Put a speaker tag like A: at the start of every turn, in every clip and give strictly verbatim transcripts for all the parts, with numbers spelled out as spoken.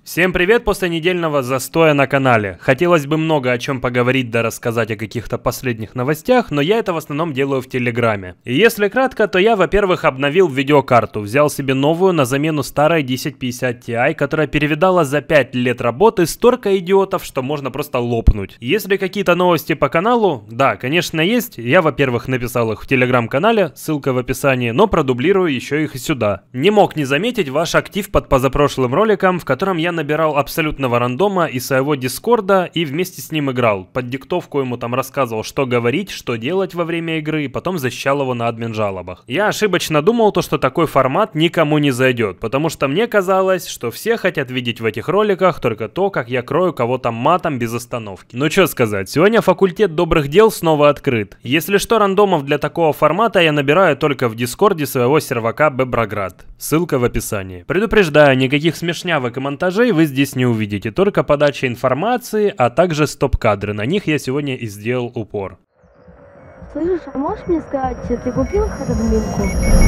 A: Всем привет после недельного застоя на канале. Хотелось бы много о чем поговорить да рассказать о каких-то последних новостях, но я это в основном делаю в Телеграме. И если кратко, то я, во-первых, обновил видеокарту, взял себе новую на замену старой десять пятьдесят Ti, которая перевидала за пять лет работы столько идиотов, что можно просто лопнуть. Если какие-то новости по каналу, да, конечно есть, я, во-первых, написал их в Телеграм-канале, ссылка в описании, но продублирую еще их и сюда. Не мог не заметить ваш актив под позапрошлым роликом, в котором я набирал абсолютного рандома из своего дискорда и вместе с ним играл. Под диктовку ему там рассказывал, что говорить, что делать во время игры, и потом защищал его на админ жалобах. Я ошибочно думал, то, что такой формат никому не зайдет, потому что мне казалось, что все хотят видеть в этих роликах только то, как я крою кого-то матом без остановки. Ну что сказать, сегодня факультет добрых дел снова открыт. Если что, рандомов для такого формата я набираю только в дискорде своего сервака Беброград. Ссылка в описании. Предупреждаю, никаких смешнявок и монтажей вы здесь не увидите, только подача информации, а также стоп-кадры. На них я сегодня и сделал упор.
B: Слышишь, а можешь мне сказать, ты купил эту админку?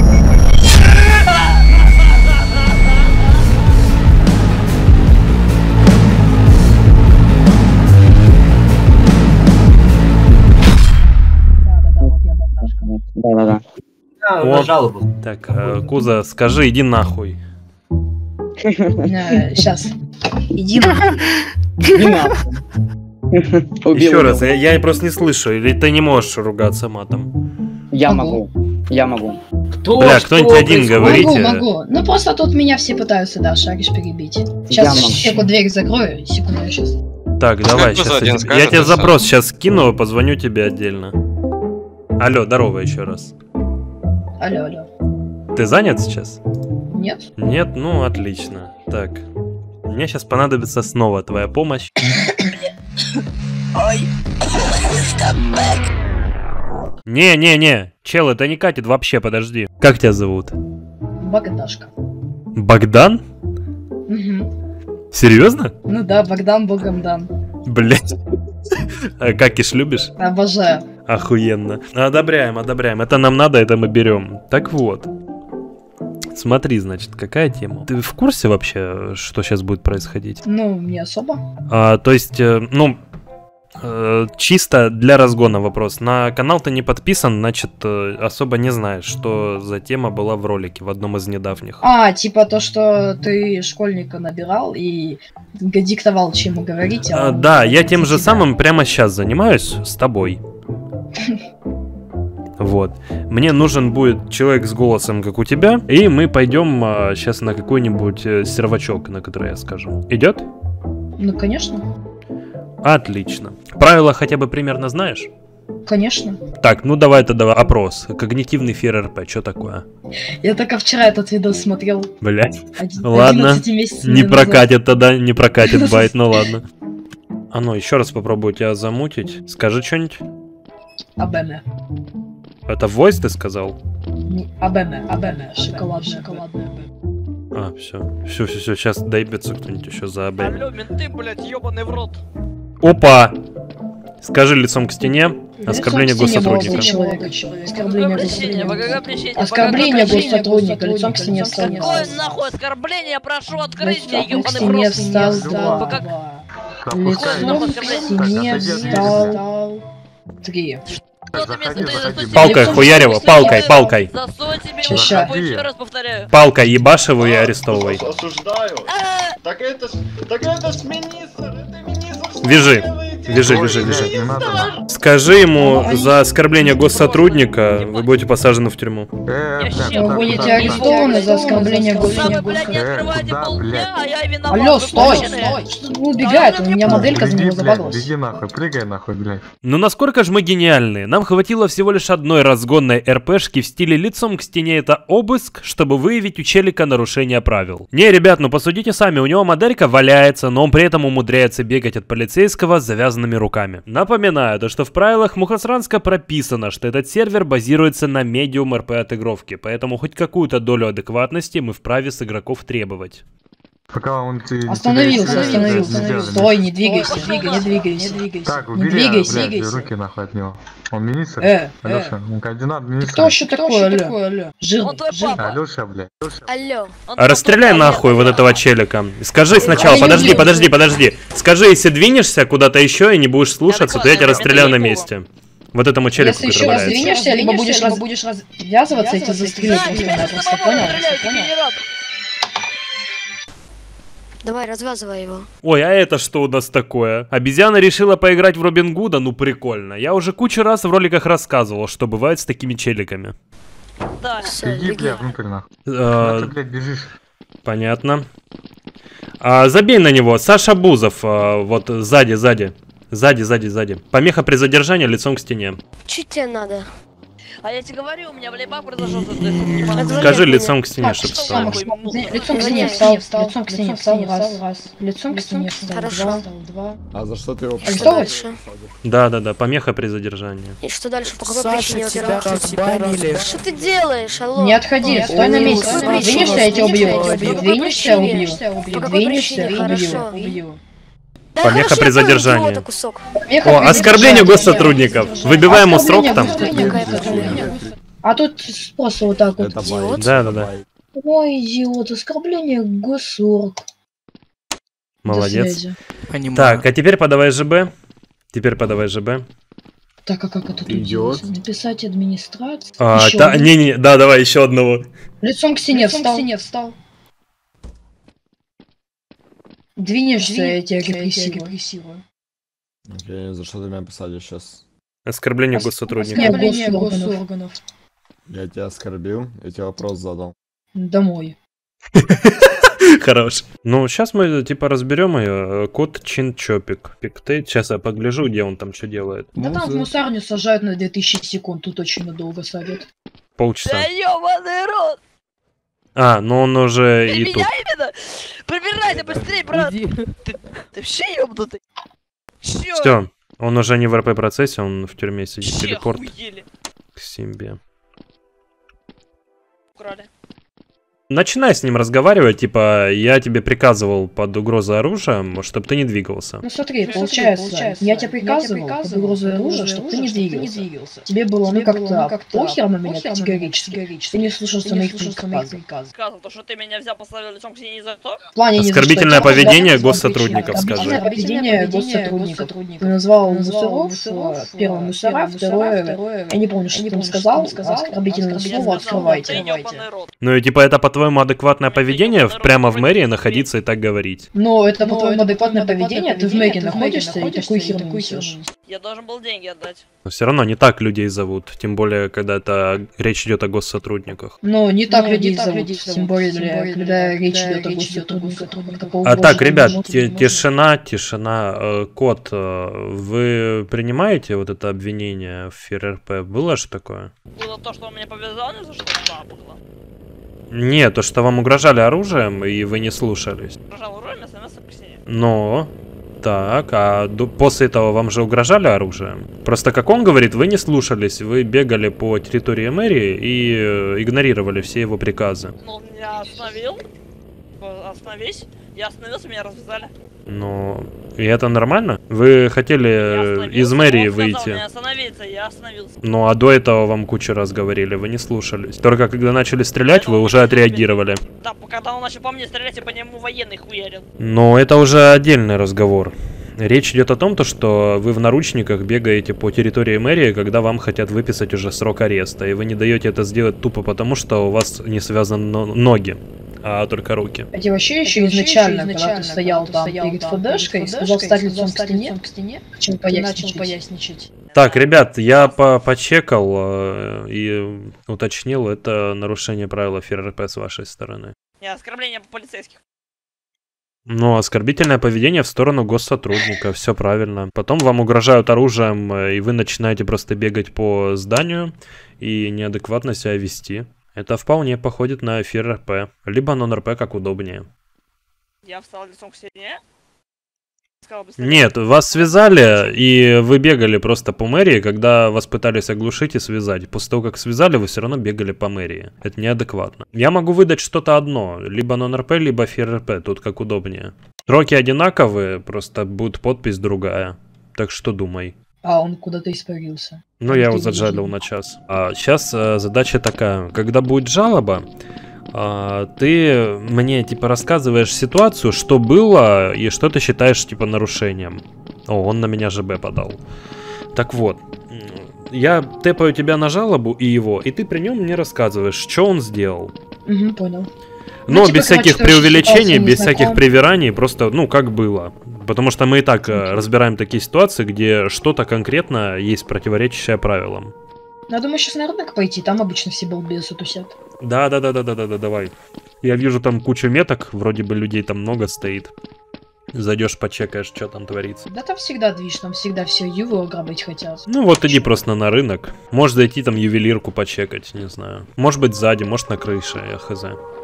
C: Да-да-да, вот я бабашка. Да-да-да.
A: О, жалобу. Так, э, Куза, скажи, иди нахуй.
C: Сейчас. Иди нахуй.
A: Еще раз, я, я просто не слышу, или ты не можешь ругаться матом?
C: Я могу. Я могу.
A: Кто? Бля, кто-нибудь один говорите.
C: Могу, могу. Ну просто тут меня все пытаются, да, шаришь перебить. Сейчас я дверь закрою, секунду, я сейчас.
A: Так, давай, сейчас я, я тебе запрос сейчас скину, позвоню тебе отдельно. Алло, здорово еще раз.
C: Алло, алло.
A: Ты занят сейчас?
C: Нет.
A: Нет? Ну, отлично. Так, мне сейчас понадобится снова твоя помощь. Не-не-не, чел, это не катит вообще, подожди. Как тебя зовут?
C: Богдашка.
A: Богдан?
C: Угу.
A: Серьезно?
C: Ну да, Богдан Богомдан.
A: Блять. А какиш любишь?
C: Обожаю.
A: Охуенно. Одобряем, одобряем. Это нам надо, это мы берем. Так вот. Смотри, значит, какая тема? Ты в курсе вообще, что сейчас будет происходить?
C: Ну, не особо.
A: А, то есть, э, ну, э, чисто для разгона вопрос. На канал ты не подписан, значит, э, особо не знаешь, что за тема была в ролике, в одном из недавних.
C: А, типа то, что ты школьника набирал и диктовал, чем говорить. А
A: а,
C: он...
A: Да, я тем же самым прямо сейчас занимаюсь с тобой. Вот. Мне нужен будет человек с голосом, как у тебя, и мы пойдем а, сейчас на какой-нибудь э, сервачок, на который я скажу. Идет?
C: Ну, конечно.
A: Отлично. Правила хотя бы примерно знаешь?
C: Конечно.
A: Так, ну давай тогда опрос. Когнитивный фир РП, что такое?
C: Я только вчера этот видос смотрел.
A: Блять.
C: Один,
A: ладно. Не прокатит тогда, не прокатит байт, ну ладно. А ну, еще раз попробую тебя замутить. Скажи что-нибудь.
C: АБМ.
A: Это voice ты сказал?
C: АБМ, АБМ, шоколад, шоколадный АБМ.
A: А, все, все, все, все, сейчас доебется кто-нибудь еще за АБМ.
D: Алло, менты, блядь, ебаный в рот.
A: Опа! Скажи лицом к стене. Оскорбление госсотрудника.
C: Оскорбление госсотрудника. Лицом к стене встал.
D: Какое нахуй оскорбление? Прошу открыть мне,
C: Лицом к
D: ебаный в
C: стене
D: рот.
C: встал. Лицом к стене встал. Три.
A: Палкой хуярева, палкой, палкой.
D: Засунь тебе
C: Ща.
D: его, еще раз повторяю.
A: Палкой ебашеву и арестовывай.
E: Осуждаю. Так это ж, так это ж министр, это министр.
A: Вяжи, вяжи, вяжи, вяжи. Скажи ему за оскорбление госсотрудника, вы будете посажены в тюрьму.
C: Вы будете арестованы за оскорбление
D: Самый, блядь, не
C: госсотрудника.
D: открывайте полдня, а я виноват.
C: Алло,
D: Вы
C: стой,
D: конченые.
C: стой! Что он убегает? У меня моделька за него забагалась.
F: Беги нахуй, прыгай нахуй, блядь.
A: Ну насколько же мы гениальны? Нам хватило всего лишь одной разгонной РПшки в стиле лицом к стене это обыск, чтобы выявить у челика нарушение правил. Не, ребят, ну посудите сами, у него моделька валяется, но он при этом умудряется бегать от полицейского с завязанными руками. Напоминаю, то что в правилах Мухосранска прописано, что этот сервер базируется на медиум РП отыгровке, поэтому хоть какую-то долю адекватности мы вправе с игроков требовать.
F: Пока он... Ты,
C: Остановился,
F: тебя
C: остановился,
F: сделали.
C: остановился. Стой, не двигайся, не двигайся, не двигайся, не двигайся.
F: Так,
C: Не
F: убери,
C: двигайся,
F: блядь,
C: двигайся.
F: руки нахуй от него. Он министр?
C: Э,
F: Алёша,
C: э.
F: он координат министра.
C: Кто вообще такой, алло? алло? Жирный,
D: Он твой
C: жирный.
D: папа.
F: Алёша, блядь.
B: Алло.
D: Он
A: А расстреляй
D: твой
A: нахуй
D: папа.
A: вот этого челика. Скажи сначала,
C: я
A: подожди,
C: убил.
A: подожди, подожди. Скажи, если двинешься куда-то еще и не будешь слушаться, то я тебя
D: Адекватно,
A: расстреляю на
D: это не
A: месте. Вот этому челику,
C: Если еще
A: который
C: раз
A: валяется.
C: двинешься, либо будешь, раз... будешь развязываться, и тебя застрелят
D: Да, тебя сейчас
C: просто-напросто,
D: самого
C: понял?
D: расстреляют,
C: Понял?
D: генерат.
B: Давай, развязывай его.
A: Ой, а это что у нас такое? Обезьяна решила поиграть в Робин Гуда? Ну прикольно. Я уже кучу раз в роликах рассказывал, что бывает с такими челиками.
D: Да.
B: Все,
F: Беги,
B: беги.
F: бля, внутрь нахуй.
A: Э,
F: Куда ты, блядь, бежишь?
A: Понятно. А, забей на него. Саша Бузов. а, вот сзади, сзади. Сзади, сзади, сзади. Помеха при задержании лицом к стене.
B: Чуть тебе надо.
D: А я тебе говорю, у меня в лейбах произошел
B: Отвали
A: Скажи
B: от меня.
A: лицом к стене,
C: Так,
A: чтоб
C: что
A: встал.
C: самое,
D: встал.
C: Лицом к стене встал, лицом к стене встал, раз. Лицом к стене встал,
B: Хорошо.
C: два, два.
E: А за что ты его
B: И что
C: Арестовывать?
B: дальше?
A: Да, да, да. Помеха при задержании.
B: И что дальше? По какой
G: Саша,
B: причине
G: тебя
B: убирал?
G: разбанили.
B: Что ты делаешь, алло?
C: Не отходи, стой на
B: Ой,
C: месте.
B: по какой
C: Двинешься,
B: причине?
C: я тебя убью.
B: По какой
C: Двинешься, убью.
B: причине? По какой
C: Двинешься,
B: причине? Хорошо.
C: убью. Убью.
B: Да
A: Помеха
B: хорошо,
A: при
B: я понял,
A: задержании.
B: идиота, кусок.
C: Помеха
A: О,
C: при
A: оскорбление
C: задержании.
A: госсотрудников. Выбиваем ему срок там.
C: Оскорбление
B: Какая
C: госсотрудников. А тут просто вот так вот.
B: Идиот.
A: Да, да, да.
C: Ой, идиот, оскорбление госсорг.
A: Молодец.
G: Понимаю.
A: Так, а теперь подавай ЖБ. Теперь подавай ЖБ.
C: Так, а как это тут
E: Идиот.
C: делается? Написать администрацию.
A: А,
C: Еще
A: та-
C: один.
A: не, не, да, давай еще одного.
C: Лицом к стене встал. встал. Двинешься, я тебя репрессирую.
E: Окей, за что ты меня посадишь сейчас?
A: Оскорбление
C: Ос-
A: госсотрудников.
C: Оскорбление госорганов.
E: Я тебя оскорбил, я тебе вопрос задал.
C: Домой.
A: Хорош. Ну, сейчас мы типа разберем ее. Кот Чинчопик. Пиктейт. Сейчас я погляжу, где он там что делает.
C: Да там в мусарню сажают на две тысячи секунд, тут очень надолго садят.
A: Полчаса.
D: Да ёбаный рот!
A: А, ну он уже и
D: Меня
A: тут.
D: именно? Прибирайся быстрее, брат!
G: Уйди.
D: Ты вообще ёбнутый? Чё?
A: Все. Он уже не в РП процессе, он в тюрьме сидит.
D: Вообще
A: Телепорт
D: охуели.
A: к себе.
D: Украли.
A: Начинай с ним разговаривать, типа, я тебе приказывал под угрозой оружия, чтобы ты не двигался.
C: Ну смотри, получается, я тебе приказывал под угрозой оружия, чтобы ты не двигался. Тебе было ну как-то похер на меня категорически. Ты не слушался моих приказов.
D: Сказал, то, что ты меня взял, поставил лицом к стене ни за что?
C: В плане не за что.
A: Оскорбительное
C: Я просто
A: поведение
C: назвал
A: госсотрудников,
C: причину.
A: скажи.
C: Оскорбительное поведение госсотрудников. Ты назвал мусоров, первое мусора, второе, я не помню, что ты там сказал, оскорбительное слово открывайте.
D: ёбаный рот.
A: Ну и типа это по-твоему адекватное поведение в- прямо в мэрии находиться и так говорить?
C: Но это по-твоему адекватное поведение, ты в мэрии находишься и такую херню несешь.
D: Я должен был деньги отдать.
A: Но все равно не так людей зовут, тем более, когда это речь идет о госсотрудниках.
C: Но не так
B: Ну,
C: людей
B: не так
C: зовут,
B: людей
C: тем
B: зовут,
C: более,
B: тем
C: для-
B: более,
C: когда речь
B: когда
C: идет о
B: речь идет о
C: госсотрудниках.
B: госсотрудниках.
A: А так, ребят,
C: можно,
A: ти-
C: можно.
A: тишина, тишина. Э, Кот, э, вы принимаете вот это обвинение в ФРРП? Было же такое?
D: Было то, что он меня повязал, за что да, было.
A: Нет, то, что вам угрожали оружием, и вы не слушались.
D: Прожал урон, смс к стене.
A: Но, так, а до- после этого вам же угрожали оружием? Просто, как он говорит, вы не слушались, вы бегали по территории мэрии и э, игнорировали все его приказы.
D: Ну, он меня остановил. Типа, остановись. Я остановился, меня развязали.
A: Но, и это нормально? Вы хотели
D: Я
A: э,
D: остановился,
A: из мэрии
D: он сказал
A: выйти?
D: мне остановиться, я остановился.
A: Ну, а до этого вам кучу раз говорили, вы не слушались. Только когда начали стрелять, вы уже отреагировали.
D: Да, когда он начал по мне стрелять, я по нему военный хуярил.
A: Но это уже отдельный разговор. Речь идет о том, то, что вы в наручниках бегаете по территории мэрии, когда вам хотят выписать уже срок ареста, и вы не даете это сделать тупо потому, что у вас не связаны но- ноги, а только руки.
C: А тебе вообще еще изначально, когда ты стоял там перед ФДшкой, сказал встать лицом к стене, начал поясничать.
A: Так, ребят, я по почекал э, и уточнил, это нарушение правил ФРРП с вашей стороны.
D: Я оскорбление полицейских.
A: Ну, оскорбительное поведение в сторону госсотрудника, все правильно. Потом вам угрожают оружием, э, и вы начинаете просто бегать по зданию и неадекватно себя вести. Это вполне походит на ФРРП, либо нон-РП, как удобнее.
D: Я встал лицом к стене. сказал быстрее.
A: Нет, вас связали, и вы бегали просто по мэрии, когда вас пытались оглушить и связать. После того, как связали, вы все равно бегали по мэрии. Это неадекватно. Я могу выдать что-то одно, либо нон-РП, либо ФРП, тут как удобнее. Сроки одинаковые, просто будет подпись другая. Так что думай.
C: А, он куда-то испарился.
A: Ну, я его заджалил на час. А сейчас а, задача такая. Когда будет жалоба, а, ты мне, типа, рассказываешь ситуацию, что было, и что ты считаешь, типа, нарушением. О, он на меня ЖБ подал. Так вот. Я тэпаю тебя на жалобу и его, и ты при нем мне рассказываешь, что он сделал.
C: Угу, понял.
A: Но
C: ну, типа,
A: без всяких
C: короче,
A: преувеличений, без всяких привираний, просто, ну, как было. Потому что мы и так okay. разбираем такие ситуации, где что-то конкретно есть противоречащее правилам.
C: Ну, я думаю, сейчас на рынок пойти, там обычно все балбесы тусят.
A: Да-да-да-да-да-да, давай. Я вижу там кучу меток, вроде бы людей там много стоит. Зайдешь, почекаешь, что там творится.
C: Да там всегда движ, там всегда все ювы ограбить хотят.
A: Ну вот иди просто на рынок. Можешь зайти там ювелирку почекать, не знаю. Может быть сзади, может на крыше, я хз.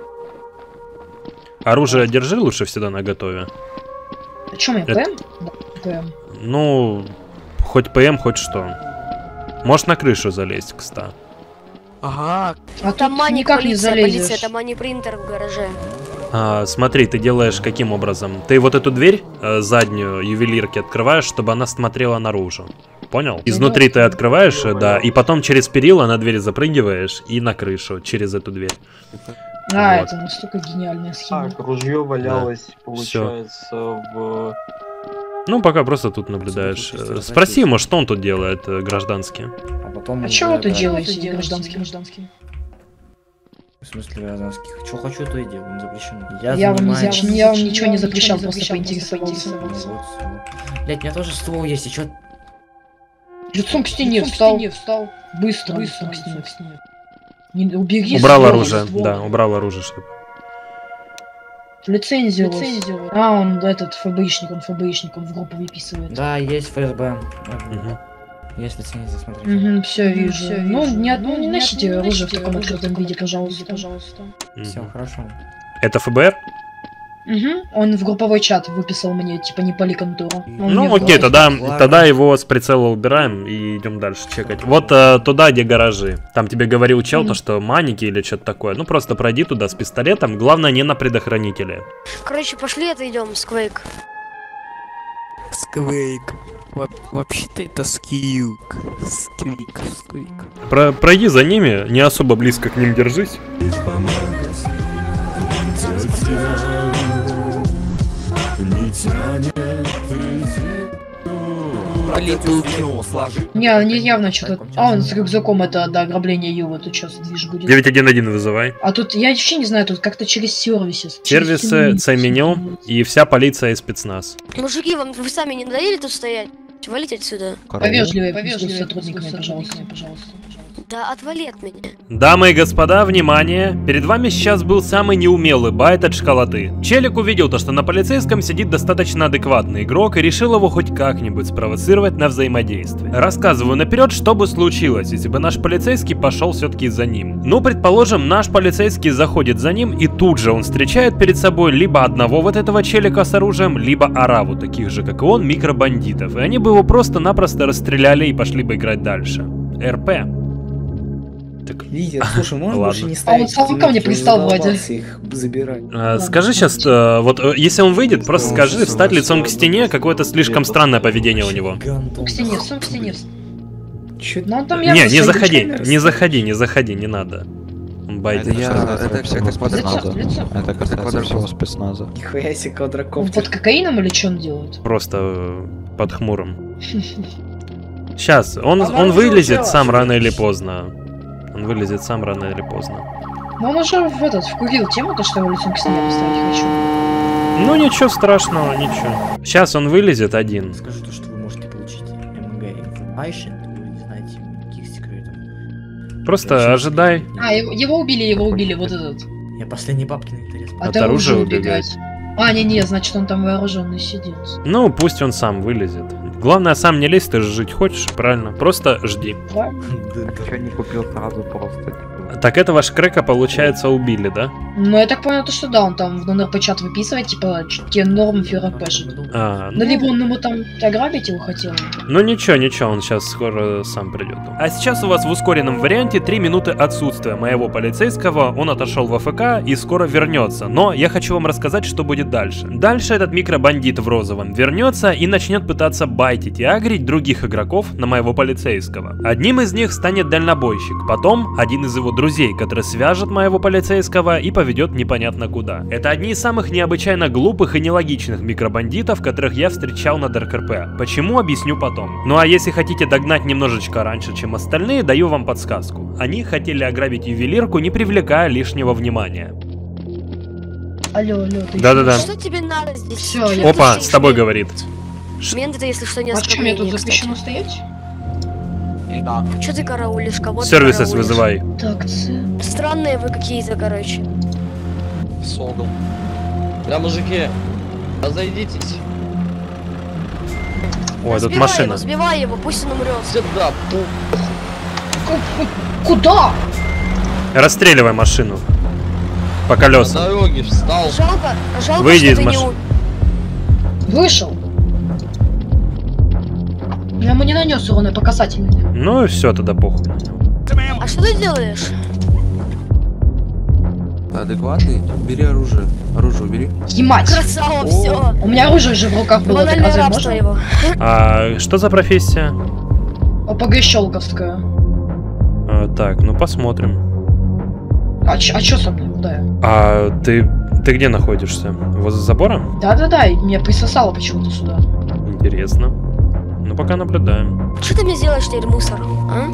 A: Оружие держи лучше всегда наготове.
C: А чё, у меня
A: Это...
C: ПМ? Да, ПМ.
A: Ну, хоть ПМ, хоть что. Можешь на крышу залезть, кстати.
G: Ага.
C: А
G: там
C: тут
G: мани
C: никак
G: полиция,
C: не залезешь.
G: полиция, там мани принтер в гараже.
A: А, смотри, ты делаешь каким образом? Ты вот эту дверь, э, заднюю ювелирки, открываешь, чтобы она смотрела наружу. Понял? Изнутри ты открываешь, да, и потом через перила на дверь запрыгиваешь и на крышу через эту дверь.
C: А,
A: вот.
C: это настолько гениальная схема.
E: Так, ружье валялось,
A: Да.
E: получается,
A: Всё.
E: в...
A: Ну, пока просто тут наблюдаешь. Э, Спроси ему, что он тут делает, э, гражданский.
H: А потом...
C: А чё вы тут
H: да,
C: делаете, гражданский, гражданский?
H: В смысле гражданских? Что хочу, то и делаю, не запрещено. Я,
C: Я вам, не
H: занимаюсь-
C: зач... я вам ничего не запрещал, просто поинтересовался.
H: Вот, вот. Блять, у меня тоже ствол есть, и чё?
C: Лицом к стене встал. встал. Быстро, быстро к стене. к стене. Не, убери
A: Убрал
C: ствол,
A: оружие,
C: ствол.
A: да, убрал оружие, чтобы...
C: Лицензию. Лицензию. А, он этот ФБИшник, он ФБИшник, он в группу выписывает.
H: Да, есть ФСБ.
A: Мгм.
H: Есть лицензия, смотрите.
C: Угу, все вижу.
B: всё
C: Ну,
B: вижу.
C: не,
B: Ну,
C: ну, не
B: не
C: носите
B: от- не
C: оружие в
B: носите
C: таком
B: оружие в
C: открытом
B: таком
C: виде,
B: открытом
C: пожалуйста.
B: виде, пожалуйста.
H: Все
A: Мгм.
H: хорошо.
A: Это ФБР?
C: Угу. Он в групповой чат выписал мне, типа, не пали контору. Он
A: Ну
C: мне в
A: окей,
C: глаз-
A: тогда,
H: Ладно.
A: тогда его с прицела убираем и идем дальше чекать. Вот э, туда, где гаражи. Там тебе говорил чел,
C: Мгм.
A: то что маники или что-то такое. Ну просто пройди туда с пистолетом. Главное не на предохранителе.
G: Короче, пошли отойдем, Сквейк.
I: Сквейк. Во- Вообще-то это скьюк. Сквик, сквик.
A: Про- пройди за ними, не особо близко к ним держись.
C: Не, не явно что-то. А, он с рюкзаком, это, да, ограбление Ювы, тут сейчас движ будет.
A: девять один один вызывай.
C: А тут, я вообще не знаю, тут как-то через сервисы. через
A: Сервисы,
C: сервисы.
A: С-меню и вся полиция и спецназ.
G: Мужики, вам вы сами не надоели тут стоять? Валите отсюда.
C: Повежливее,
B: Повежливее,
C: повежливее сотрудниками,
B: с
C: пожалуйста.
B: сотрудниками, пожалуйста.
G: Да отвали от меня.
A: Дамы и господа, внимание! Перед вами сейчас был самый неумелый байт от школоты. Челик увидел то, что на полицейском сидит достаточно адекватный игрок и решил его хоть как-нибудь спровоцировать на взаимодействие. Рассказываю наперед, что бы случилось, если бы наш полицейский пошел все-таки за ним. Ну, предположим, наш полицейский заходит за ним, и тут же он встречает перед собой либо одного вот этого челика с оружием, либо ораву таких же, как и он, микробандитов. И они бы его просто-напросто расстреляли и пошли бы играть дальше. РП. Так,
J: Лидер, слушай, можешь
A: Ладно.
J: больше не
C: А
J: ставить?
C: он сам ко мне пристал, Владя.
J: Их забирать.
A: э, скажи сейчас, э, вот э, если он выйдет, просто скажи, встать лицом к стене, какое-то слишком странное поведение у него.
C: К стене, сам к стене.
J: Чё?
C: Ну, он там
A: Не,
C: явно
A: не
C: своими
A: заходи,
C: ручками
A: не заходи, не заходи, не надо. Байт.
K: Это, я, это все как спецназа.
C: Лицо, лицо.
K: Это касается всего спецназа.
J: Нихуя себе
C: Он
J: квадрокоптер.
C: под кокаином или что он делает?
A: Просто э, под хмурым. Сейчас, он,
C: А
A: он
C: вам
A: вылезет
C: уже
A: сам рано или поздно. Он вылезет сам рано или поздно.
C: Ну, он уже в этот, вкурил тему, то, что его лицом к стене поставить хочу.
A: Ну ничего страшного, ничего. Сейчас он вылезет один.
H: Скажу то, что вы можете получить МГ information, то вы не знаете никаких секретов.
A: Просто ожидай.
C: А, его, его убили, его убили, вот этот.
H: Я последний бабки на интерес.
C: От,
A: От оружия убегать.
C: А, не-не, значит он там вооруженный сидит.
A: Ну, пусть он сам вылезет. Главное, сам не лезь, ты же жить хочешь, правильно? Просто жди.
C: Да?
K: Чё не купил сразу просто, типа,
A: Так этого шкрека, получается, убили, да?
C: Ну, я так понял, то, что да, он там в номер чат выписывает, типа, те нормы ФРПшит.
A: А,
C: ну, либо он ему там ограбить его хотел.
A: Ну ничего, ничего, он сейчас скоро сам придет. А сейчас у вас в ускоренном варианте три минуты отсутствия моего полицейского, он отошел в АФК и скоро вернется. Но я хочу вам рассказать, что будет дальше. Дальше этот микробандит в розовом вернется и начнет пытаться байтить и агрить других игроков на моего полицейского. Одним из них станет дальнобойщик, потом один из его друзей, который свяжет моего полицейского и поведет непонятно куда. Это одни из самых необычайно глупых и нелогичных микробандитов, которых я встречал на ДРКРП. Почему, объясню потом. Ну а если хотите догнать немножечко раньше, чем остальные, даю вам подсказку. Они хотели ограбить ювелирку, не привлекая лишнего внимания.
C: Алло, алло, ты
A: Да-да-да.
G: Что тебе надо здесь?
C: Всё, я-
A: Опа, с тобой говорит.
G: Мент, это если что, не
C: А что, мне тут
G: оскорбление,
C: запрещено
G: кстати.
C: стоять?
H: Да.
G: Чё ты караулишь? Кого ты
A: Сервисес
G: караулишь?
A: вызывай.
C: Так, це...
G: Странные вы какие-то, короче.
H: Согл.
E: Да, мужики, разойдитесь.
A: Ой, тут
G: Сбивай
A: машина.
G: его, сбивай его, пусть он умрет.
E: Сюда, пу.
C: Куда?
A: Расстреливай машину. По
E: На
A: колесам.
E: дороге встал.
G: Жалко, жалко,
A: Выйди
G: что
A: из
G: ты не
A: машины.
G: у-
C: Вышел. Я ему не нанес урона по касательной.
A: Ну и все, тогда похуй.
G: А что ты делаешь?
K: Адекватный? Бери оружие. Оружие убери.
C: Емать!
G: Красава, все.
C: У меня оружие же в руках было, так
G: Банальное
C: разве
G: рабство
C: можно?
G: его.
A: А что за профессия?
C: ОПГ щелковская.
A: А, так, ну посмотрим.
C: А, ч- а чё со мной? Куда я?
A: А ты, ты где находишься? Возле забора?
C: Да-да-да, и меня присосало почему-то сюда.
A: Интересно. Ну пока наблюдаем.
G: Что ты мне сделаешь теперь, мусор? А?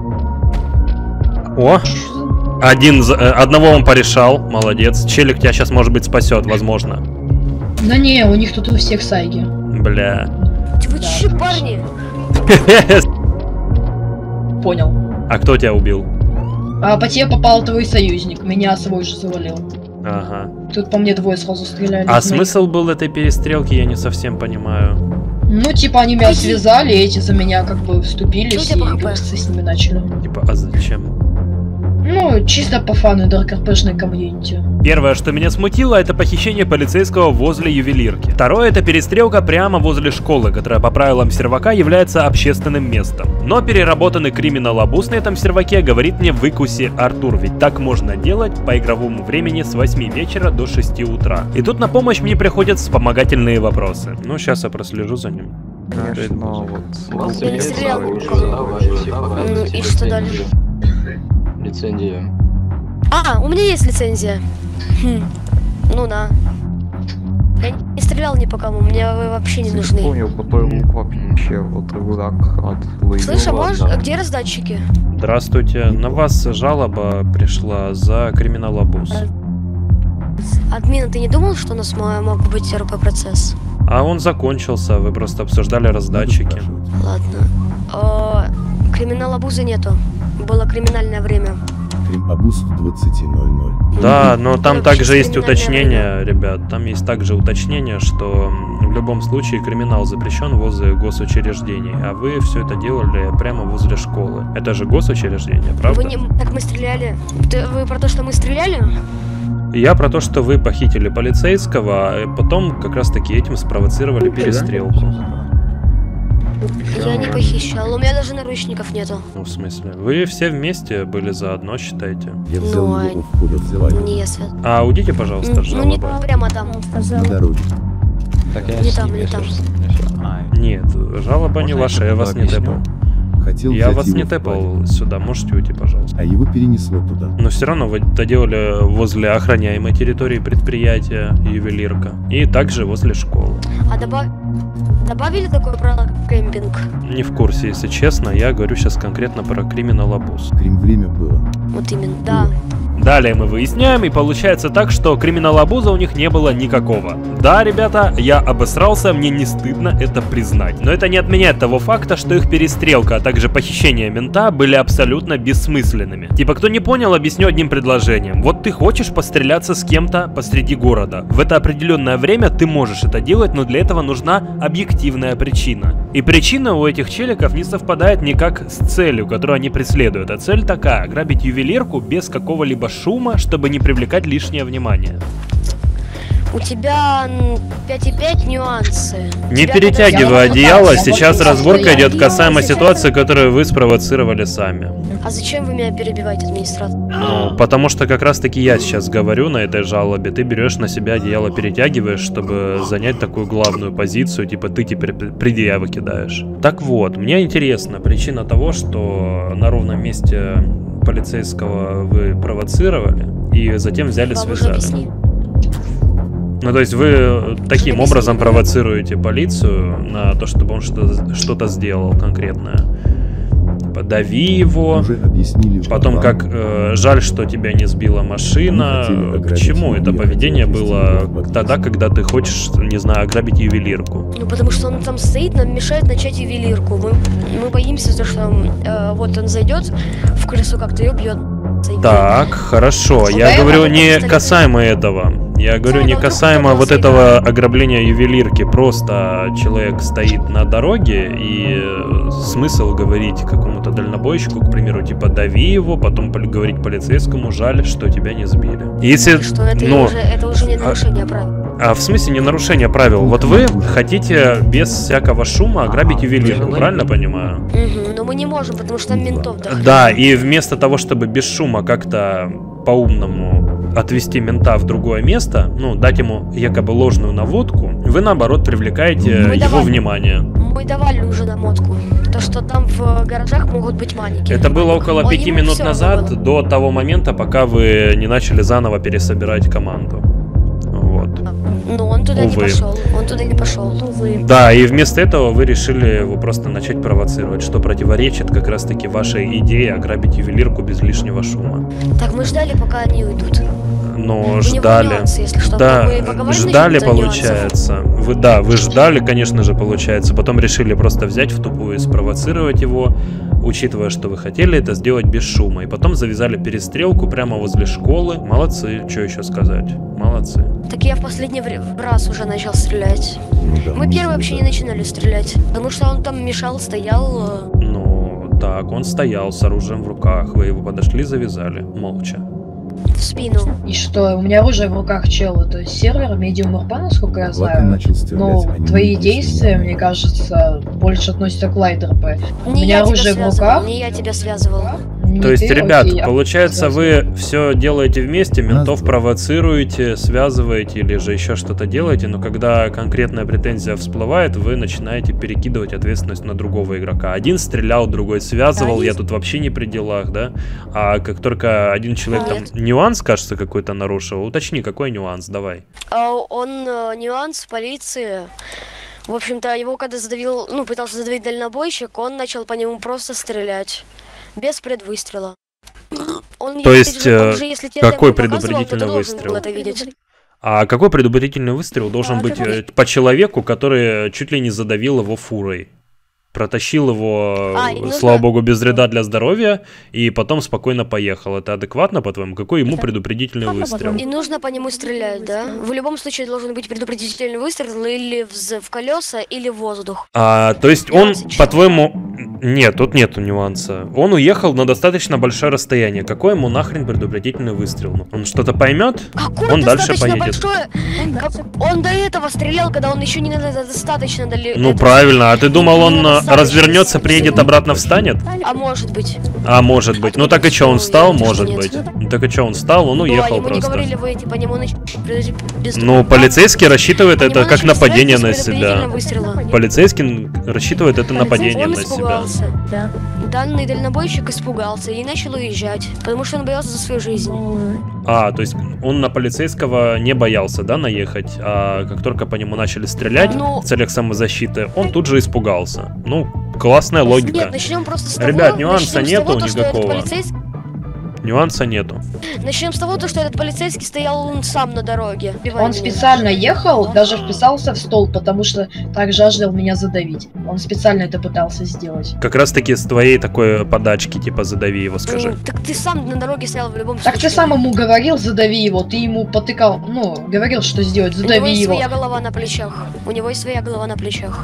A: О, один, за- э, одного он порешал, молодец. Челик тебя сейчас, может быть, спасет, возможно.
C: Да не, у них тут у всех сайги.
A: Бля.
G: Вы че, парни?
C: Понял.
A: А кто тебя убил?
C: А по тебе попал твой союзник, меня свой же завалил.
A: Ага.
C: Тут по мне двое сразу стреляли.
A: А
C: из моих.
A: смысл был этой перестрелки, я не совсем понимаю.
C: Ну, типа, они меня связали, эти за меня как бы вступились
G: Что у
C: и
G: тебя по хп?
C: играться с ними начали.
A: Типа, а зачем?
C: Ну, чисто по фану ДРКРПшной комьюнити.
A: Первое, что меня смутило, это похищение полицейского возле ювелирки. Второе, это перестрелка прямо возле школы, которая по правилам сервака является общественным местом. Но переработанный криминал-обуз на этом серваке говорит мне: выкуси, Артур, ведь так можно делать по игровому времени с восьми вечера до шести утра. И тут на помощь мне приходят вспомогательные вопросы. Ну, сейчас я прослежу за ним.
K: Конечно, вот...
G: Я не стрелял никого. Ну и что дальше?
E: Лицензия.
G: А, у меня есть лицензия. Хм. Ну на. Я не стрелял ни по кому, мне вы вообще не нужны.
K: Понял, какой лук вообще, вот так от лыжи.
G: Слышь, а можешь, а где раздатчики?
A: Здравствуйте, на вас жалоба пришла за криминал-обуз.
G: Админ, ты не думал, что у нас мо- мог быть РП-процесс?
A: А он закончился, вы просто обсуждали раздатчики.
G: Ладно. О, криминал-обуза нету. Было криминальное время.
L: Обуз в двадцать ноль ноль.
A: Да, но там
G: Вообще
A: также есть
G: криминальное
A: уточнение, ребят, там есть также уточнение, что в любом случае криминал запрещен возле госучреждений, а вы все это делали прямо возле школы. Это же госучреждение, правда?
G: Вы не... Так мы стреляли. Ты- вы про то, что мы стреляли?
A: Я про то, что вы похитили полицейского, а потом как раз таки этим спровоцировали перестрелку.
G: Я не похищал, у меня даже наручников нету.
A: Ну, в смысле? Вы все вместе были заодно, считаете?
L: Я взял
G: Ну,
L: его у входа в звание.
G: Не, Свет.
A: А уйдите, пожалуйста,
G: Ну,
A: от
G: ну не
A: жалобы.
G: прямо там.
L: На дороге.
K: Так я
G: Не
K: с
G: там,
K: ним,
G: не
K: если
G: там.
K: что, всё. А,
A: Нет, жалоба не
K: Можно я
A: ваша, я
K: тогда
A: вас не
K: объясню?
A: тэпал.
L: Хотел
A: Я
L: взять
A: вас
L: его
A: не
L: в
A: тэпал
L: парень,
A: сюда, можете уйти, пожалуйста.
L: а его перенесло туда.
A: Но все равно вы это делали возле охраняемой территории предприятия ювелирка. И также возле школы.
G: А добав... добавили такое правило, как кемпинг?
A: Не в курсе, если честно, я говорю сейчас конкретно про криминал-обуз.
L: Крим время было.
G: Вот именно, да.
A: Далее мы выясняем, и получается так, что криминал-обуза у них не было никакого. Да, ребята, я обосрался, мне не стыдно это признать. Но это не отменяет того факта, что их перестрелка, а также похищение мента были абсолютно бессмысленными. Типа, кто не понял, объясню одним предложением. Вот ты хочешь постреляться с кем-то посреди города. В это определенное время ты можешь это делать, но для этого нужна объективная причина. И причина у этих челиков не совпадает никак с целью, которую они преследуют. А цель такая: грабить ювелирку без какого-либо шума, чтобы не привлекать лишнее внимание.
G: У тебя пять и пять нюансы.
A: Не
G: Тебя
A: перетягивай
G: когда-
A: одеяло, сейчас разборка идет касаемо ситуации, которую вы спровоцировали сами.
G: А зачем вы меня перебиваете, администратор?
A: Ну, потому что как раз таки я сейчас говорю на этой жалобе, ты берешь на себя одеяло, перетягиваешь, чтобы занять такую главную позицию, типа ты теперь предъявы кидаешь. Так вот, мне интересна причина того, что на ровном месте полицейского вы провоцировали и затем взяли,
G: Вам уже
A: связали.
G: объяснили.
A: Ну, то есть вы таким образом провоцируете полицию на то, чтобы он что-то что-то сделал конкретное. Типа, дави его,
L: Уже объяснили, что
A: потом
L: вам
A: как э, жаль, что тебя не сбила машина.
L: Мы хотели
A: К
L: ограбить
A: чему это
L: ювелир,
A: поведение
L: хотели
A: было
L: ввести его в
A: тогда, когда ты хочешь, не знаю, ограбить ювелирку?
G: Ну, потому что он там стоит, нам мешает начать ювелирку. Мы, мы боимся, то, что э, вот он зайдет в крысу как-то и убьет.
A: Так, хорошо. Я говорю не касаемо этого. Я говорю не касаемо вот этого ограбления ювелирки. Просто человек стоит на дороге, и смысл говорить какому-то дальнобойщику, к примеру, типа дави его, потом говорить полицейскому, жаль, что тебя не сбили. Если,
G: Что это,
A: ну,
G: уже, это уже не нарушение правил.
A: а в смысле не нарушение правил? Вот вы хотите без всякого шума ограбить ювелирку, правильно понимаю?
G: Угу, но мы не можем, потому что там ментов дохуя.
A: Да, и вместо того, чтобы без шума как-то по-умному отвести мента в другое место, ну, дать ему якобы ложную наводку, вы, наоборот, привлекаете
G: Мы
A: его
G: давали-
A: внимание.
G: Мы давали уже намотку. То, что там в гаражах могут быть манеки.
A: Это было около
G: Он-
A: пяти
G: ему
A: минут
G: всё
A: назад,
G: было.
A: до того момента, пока вы не начали заново пересобирать команду. Вот.
G: Но он туда не
A: Увы.
G: пошел. Он туда не пошел. Увы.
A: Да, и вместо этого вы решили его просто начать провоцировать, что противоречит как раз-таки вашей идее ограбить ювелирку без лишнего шума.
G: Так мы ждали, пока они уйдут.
A: Но
G: У него
A: ждали.
G: нюансы, если что.
A: Да,
G: Мы поговорим
A: ждали,
G: насчет нюансов?
A: получается. Вы, да, вы ждали, конечно же, получается. Потом решили просто взять в тупую и спровоцировать его, учитывая, что вы хотели это сделать без шума. И потом завязали перестрелку прямо возле школы. Молодцы, что еще сказать. Молодцы.
G: Так я в последний вре- раз уже начал стрелять.
L: Ну да,
G: Мы
L: не
G: первые вообще не начинали стрелять. Потому что он там мешал, стоял. э,
A: Ну, так, он стоял с оружием в руках. Вы его подошли, завязали. Молча.
G: в спину.
C: И что, у меня оружие в руках чела, то есть сервер Medium Urban, насколько я
L: Лака
C: знаю.
L: начал стрелять,
C: Но
L: они
C: твои
L: не
C: действия,
L: пришли.
C: мне кажется, больше относятся к Лайдер П. У
G: Не
C: меня
G: я тебя
C: оружие в
G: связывал,
C: руках.
G: не я тебя связывал.
C: не
A: То есть,
C: ты,
A: ребят,
C: окей, а
A: получается,
C: кто
A: вы все делаете вместе, ментов
L: Раз, два.
A: провоцируете, связываете или же еще что-то делаете, но когда конкретная претензия всплывает, вы начинаете перекидывать ответственность на другого игрока. Один стрелял, другой связывал,
G: Да,
A: я
G: есть.
A: тут вообще не при делах, да? А как только один человек там
G: Нет.
A: нюанс, кажется, какой-то нарушил, уточни, какой нюанс, давай.
G: А он э, нюанс полиции. В общем-то, его когда задавил, ну, пытался задавить дальнобойщик, он начал по нему просто стрелять. Без предвыстрела. Он,
A: То
G: если
A: есть,
G: же- он
A: э,
G: же, если тебе
A: какой
G: такое показывал,
A: предупредительный
G: то ты должен
A: выстрел?
G: был это видеть.
A: А какой предупредительный выстрел должен быть э, по человеку, который чуть ли не задавил его фурой? Протащил его,
G: А, и
A: слава
G: нужно-
A: богу, без вреда для здоровья, и потом спокойно поехал. Это адекватно, по-твоему? Какой ему предупредительный выстрел?
G: И нужно по нему стрелять, да? В любом случае должен быть предупредительный выстрел или в, з- в колеса, или в воздух.
A: А, то есть он,
G: Нюансы чё?
A: по-твоему... Нет, тут нету нюанса. Он уехал на достаточно большое расстояние. Какой ему нахрен предупредительный выстрел? Ну, он что-то поймет,
G: Какой
A: он дальше
G: достаточно
A: поедет.
G: большое? Как- Он до этого стрелял, когда он еще не надо достаточно дали.
A: Ну
G: это-
A: правильно, а ты думал, он
G: Ну,
A: а,
G: достаточно.
A: развернется, приедет обратно, встанет?
G: А может быть.
A: А может быть. Ну так и что, он встал?
G: Нет,
A: Может
G: нет.
A: быть. Ну так и что, он встал, он
G: Ну, а
A: уехал
G: ему не
A: просто.
G: говорили, вы типа не начали без
A: Ну, полицейский рассчитывает
G: По
A: это
G: нему
A: как
G: начали стрелять
A: нападение
G: без
A: на себя.
G: предупредительного выстрела.
A: Полицейский рассчитывает это нападение
G: Он
A: на себя.
G: испугался. Данный дальнобойщик испугался и начал уезжать, потому что он боялся за свою жизнь.
A: А, то есть он на полицейского не боялся, да, наехать, а как только по нему начали стрелять
G: Ну-
A: в целях самозащиты, он тут же испугался. Ну, классная логика.
G: Нет, начнем просто с того,
A: Ребят, нюанса
G: начнем с
A: нету
G: того, то, что этот
A: никакого.
G: полицейский-
A: Нюанса нету.
G: Начнем с того, то, что этот полицейский стоял он сам на дороге.
C: Он специально ехал, даже вписался в стол, потому что так жаждал меня задавить. Он специально это пытался сделать.
A: Как раз таки с твоей такой подачки, типа задави его, скажи.
G: Ну, так ты сам на дороге стоял в любом
C: Так
G: случае.
C: ты сам ему говорил, задави его, ты ему потыкал, ну, говорил, что сделать,
G: У него
C: задави
G: есть
C: его.
G: своя голова на плечах. У него есть своя голова на плечах.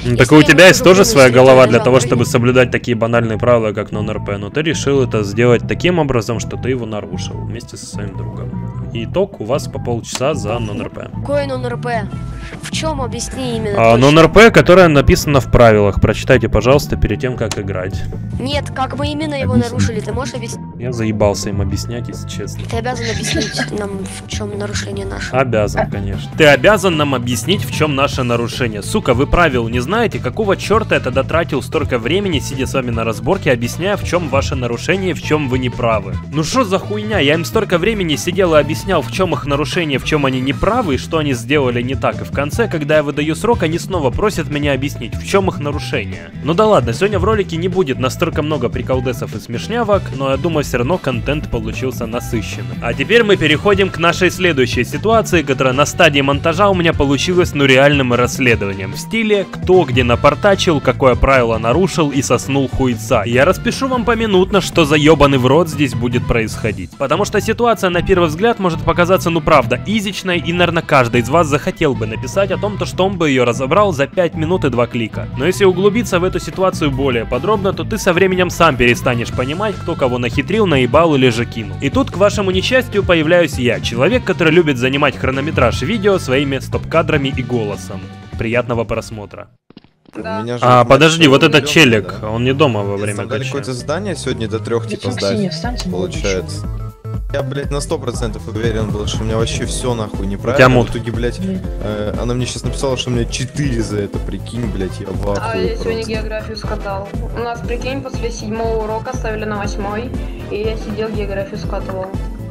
A: Ну, так и у тебя есть тоже своя голова для того, чтобы соблюдать такие банальные правила, как нон-РП, но ты решил это сделать таким образом, что ты его нарушил вместе со своим другом. И итог у вас по полчаса за нон-РП.
G: Какой нон-РП? В чем, объясни именно?
A: А, нон-РП, которое написано в правилах. Прочитайте, пожалуйста, перед тем, как играть.
G: Нет, как мы именно его
A: Объясни.
G: нарушили, ты можешь объяснить?
A: Я заебался им объяснять, если честно.
G: Ты обязан объяснить нам, в чем нарушение наше.
A: Обязан, конечно. Ты обязан нам объяснить, в чем наше нарушение. Сука, вы правил не знаете? Какого черта я тогда тратил столько времени, сидя с вами на разборке, объясняя, в чем ваше нарушение, в чем вы не правы? Ну что за хуйня? Я им столько времени сидел и объяснял, в чем их нарушение, в чем они не правы, и что они сделали не так. И в конце, когда я выдаю срок, они снова просят меня объяснить, в чем их нарушение. Ну да ладно, сегодня в ролике не будет настолько много приколдесов и смешнявок, но я думаю, все равно контент получился насыщенным. А теперь мы переходим к нашей следующей ситуации, которая на стадии монтажа у меня получилась ну реальным расследованием. В стиле кто где напортачил, какое правило нарушил и соснул хуйца. Я распишу вам поминутно, что за ебаный в рот здесь будет происходить. Потому что ситуация на первый взгляд может показаться ну правда изичной, и наверное каждый из вас захотел бы написать о том, то, что он бы ее разобрал за пять минут и два клика. Но если углубиться в эту ситуацию более подробно, то ты со временем сам перестанешь понимать, кто кого нахитрил, наебал или же кинул. И тут к вашему несчастью появляюсь я, человек, который любит занимать хронометраж видео своими стоп-кадрами и голосом. Приятного просмотра.
M: Да.
A: А, подожди, вот этот челик, да? Он не дома во время
M: кача. Какое-то задание сегодня до трех типа сдать, получается. Я, блядь, на сто процентов уверен был, что у меня вообще все нахуй неправильно. В итоге, блядь, э, она мне сейчас написала, что у меня четыре за это, прикинь, блядь, я в ахуе.
N: А я сегодня географию скатал. У нас, прикинь, после седьмого урока ставили на восьмой, и я сидел географию скатывал.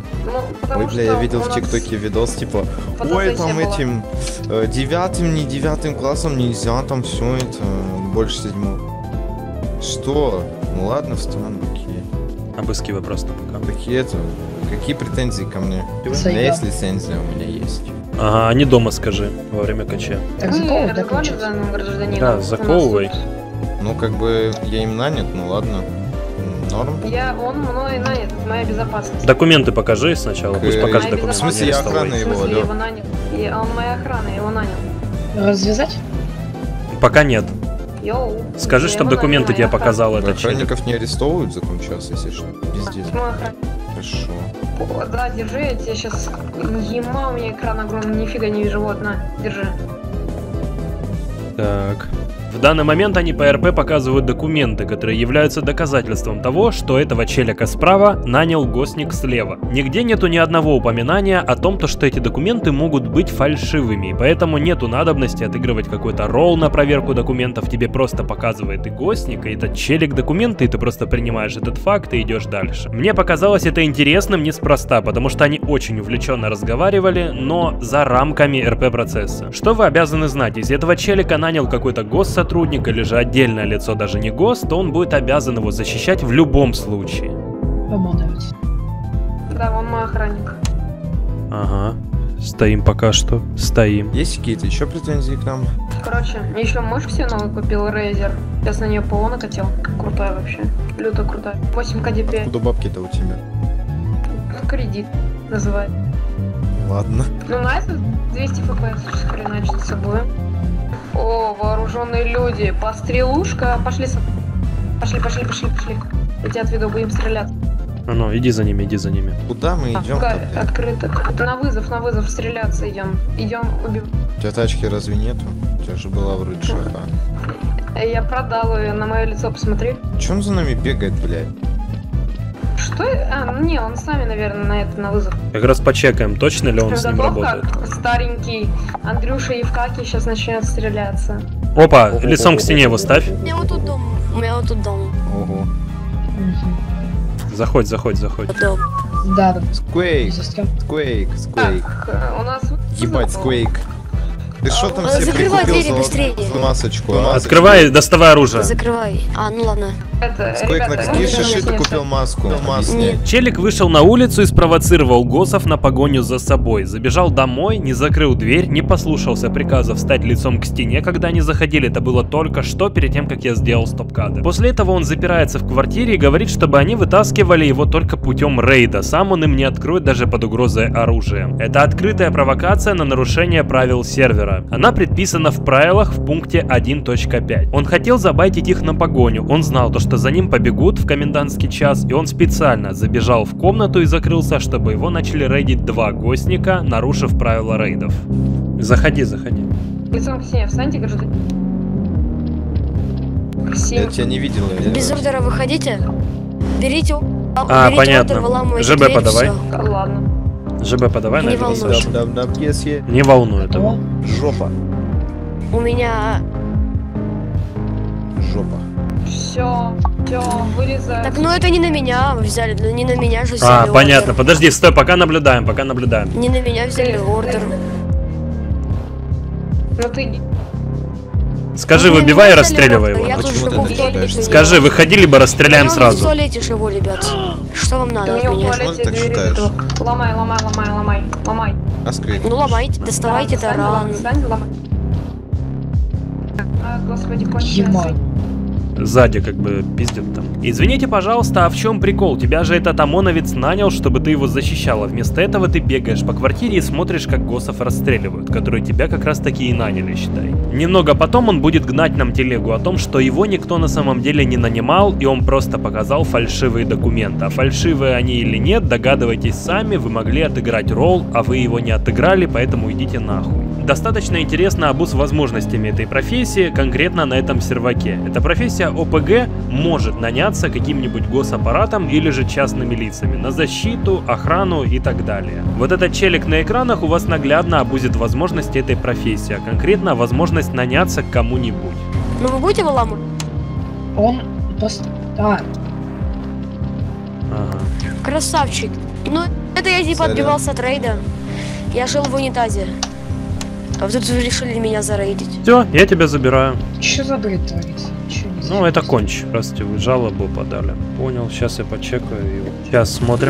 N: Ну,
M: ой, бля, я видел в ТикТоке видос, типа, ой, там этим э, девятым, не девятым классом нельзя, там все это, больше седьмого. Что? Ну ладно, встану, окей.
A: Обыскивай просто пока.
M: Какие это? Какие претензии ко мне? У меня есть лицензия, у меня есть.
A: Ага, не дома скажи, во время кача.
N: Так, заковывай, да, гражданина.
A: Да, заковывай.
M: Ну, как бы, я им нанят, ну ладно. Норм.
N: Я, он мной нанят, это моя безопасность.
A: Документы покажи сначала, пусть покажет документы.
M: В смысле, я охрана его,
N: В смысле,
M: да?
N: его нанят. И он моя охрана, его нанял.
C: Развязать?
A: Пока нет.
N: Йоу.
A: Скажи, чтобы документы тебе показал этот челик.
M: Охранников не арестовывают за час, если что. Пиздец. Хорошо.
N: О, да, держи, я тебе сейчас... Ема, у меня экран огромный, нифига не вижу, вот, на, держи.
A: Так. В данный момент они по РП показывают документы, которые являются доказательством того, что этого челика справа нанял гостник слева. Нигде нету ни одного упоминания о том, то, что эти документы могут быть фальшивыми, и поэтому нету надобности отыгрывать какой-то ролл на проверку документов, тебе просто показывает и гостник, и этот челик документы, и ты просто принимаешь этот факт и идешь дальше. Мне показалось это интересным неспроста, потому что они очень увлеченно разговаривали, но за рамками РП процесса. Что вы обязаны знать, если этого челика нанял какой-то госсотрудник, сотрудник или же отдельное лицо, даже не ГОСТ, то он будет обязан его защищать в любом случае.
C: Обманывать.
N: Да, он мой охранник.
A: Ага. Стоим пока что. Стоим.
M: Есть какие-то еще претензии к нам?
N: Короче, еще мышь все новый купил, Razer. Сейчас на нее ПО накатил. Крутая вообще. Люто крутая. восемь ка ди пи.
M: Куда бабки-то у тебя?
N: Кредит называют.
M: Ладно.
N: Ну, на это двести эф пи эс хреначить с собой. О, вооруженные люди, пострелушка, пошли, пошли, пошли, пошли, пошли. Я тебя отведу, будем стрелять.
A: А ну, иди за ними, иди за ними.
M: Куда мы идем?
N: А, открыто. На вызов, на вызов стреляться идем. Идем убивать.
M: У тебя тачки разве нету? У тебя же была вроде шаха.
N: Я продал ее, на мое лицо посмотри.
M: Че он за нами бегает, блядь?
N: Что? А, ну не, он с нами, наверное, на это, на вызов.
A: Как раз почекаем, точно ли он с ним работает.
N: Старенький Андрюша Евкакий сейчас начнет стреляться.
A: Опа, лицом к стене его ставь.
G: У меня вот тут дом, у меня вот тут дом.
M: Ого.
A: Заходь, заходь, заходь.
G: Дом.
C: Да, да.
M: Сквейк, сквейк, сквейк.
N: У нас...
M: Ебать, сквейк. Ты что там
G: а,
M: себе
G: закрывай
M: прикупил
G: двери быстрее.
M: масочку?
A: Открывай, доставай оружие.
G: Закрывай. А, ну ладно.
M: Сквейк, на какие шиши ты купил маску?
G: Нет.
A: Челик вышел на улицу и спровоцировал госсов на погоню за собой. Забежал домой, не закрыл дверь, не послушался приказа встать лицом к стене, когда они заходили. Это было только что, перед тем, как я сделал стоп-кадр. После этого он запирается в квартире и говорит, чтобы они вытаскивали его только путем рейда. Сам он им не откроет даже под угрозой оружия. Это открытая провокация на нарушение правил сервера. номера. Она предписана в правилах в пункте один точка пять. Он хотел забайтить их на погоню. Он знал то, что за ним побегут в комендантский час, и он специально забежал в комнату и закрылся, чтобы его начали рейдить два гостника, нарушив правила рейдов. Заходи, заходи.
N: Лицом к стене встаньте, гражданин.
M: Я тебя не видел. Я
G: Без ордера выходите. Берите,
A: а,
G: берите
A: понятно.
G: ордер, выламывайте
A: ЖБ
G: дверь,
A: подавай.
G: всё.
N: Ладно.
A: ЖБ подавай,
G: Не
A: на этого
G: волнуйся.
A: Сашу.
M: Да, да, yes, yeah.
A: Не волнует его.
M: Жопа.
G: У меня...
M: Жопа.
N: Все, все, вылезай.
G: Так, ну это не на меня взяли, ну, не на меня же взяли
A: А, понятно.
G: ордер.
A: Подожди, стой, пока наблюдаем, пока наблюдаем.
G: Не на меня взяли ордер.
N: Ну ты...
A: Скажи,
G: Ну,
A: выбивай и
G: не
A: расстреливай
G: взяли
A: его.
G: ордер, я
M: Почему
G: тут
M: ты
G: живу в
M: начинаешь?
G: туалете.
A: Скажи, выходи, либо расстреляем
G: Я в
A: сразу.
G: туалете живу, ребят. Что вам надо
N: Ты
G: от
N: мне в
G: меня?
N: туалете
M: так
N: двери
M: считаешь?
N: этого. Ломай, ломай, ломай, ломай, ломай.
M: А скрыть?
G: Ну ломайте, доставайте
N: Встань,
G: таран.
N: встань, ломай. А, господи, кончился.
C: Ема.
A: Сзади как бы пиздят там. Извините, пожалуйста, а в чем прикол? Тебя же этот ОМОНовец нанял, чтобы ты его защищала. Вместо этого ты бегаешь по квартире и смотришь, как госсов расстреливают, которые тебя как раз таки и наняли, считай. Немного потом он будет гнать нам телегу о том, что его никто на самом деле не нанимал, и он просто показал фальшивые документы. А фальшивые они или нет, догадывайтесь сами, вы могли отыграть ролл, а вы его не отыграли, поэтому идите нахуй. Достаточно интересно обуз возможностями этой профессии, конкретно на этом серваке. Эта профессия ОПГ может наняться каким-нибудь госаппаратом или же частными лицами на защиту, охрану и так далее. Вот этот челик на экранах у вас наглядно обузит возможности этой профессии, а конкретно возможность наняться к кому-нибудь.
G: Ну вы будете выламывать?
C: Он... Пос... А,
A: Ага.
G: Красавчик. Ну, это я типа
M: Сорян.
G: отбивался от рейда. Я жил в унитазе. А вы тут решили меня зарейдить.
A: Все, я тебя забираю.
C: что за бред творится? Чё не
A: Ну, это конч. Раз вы жалобу подали. Понял, сейчас я почекаю его. Сейчас смотрим.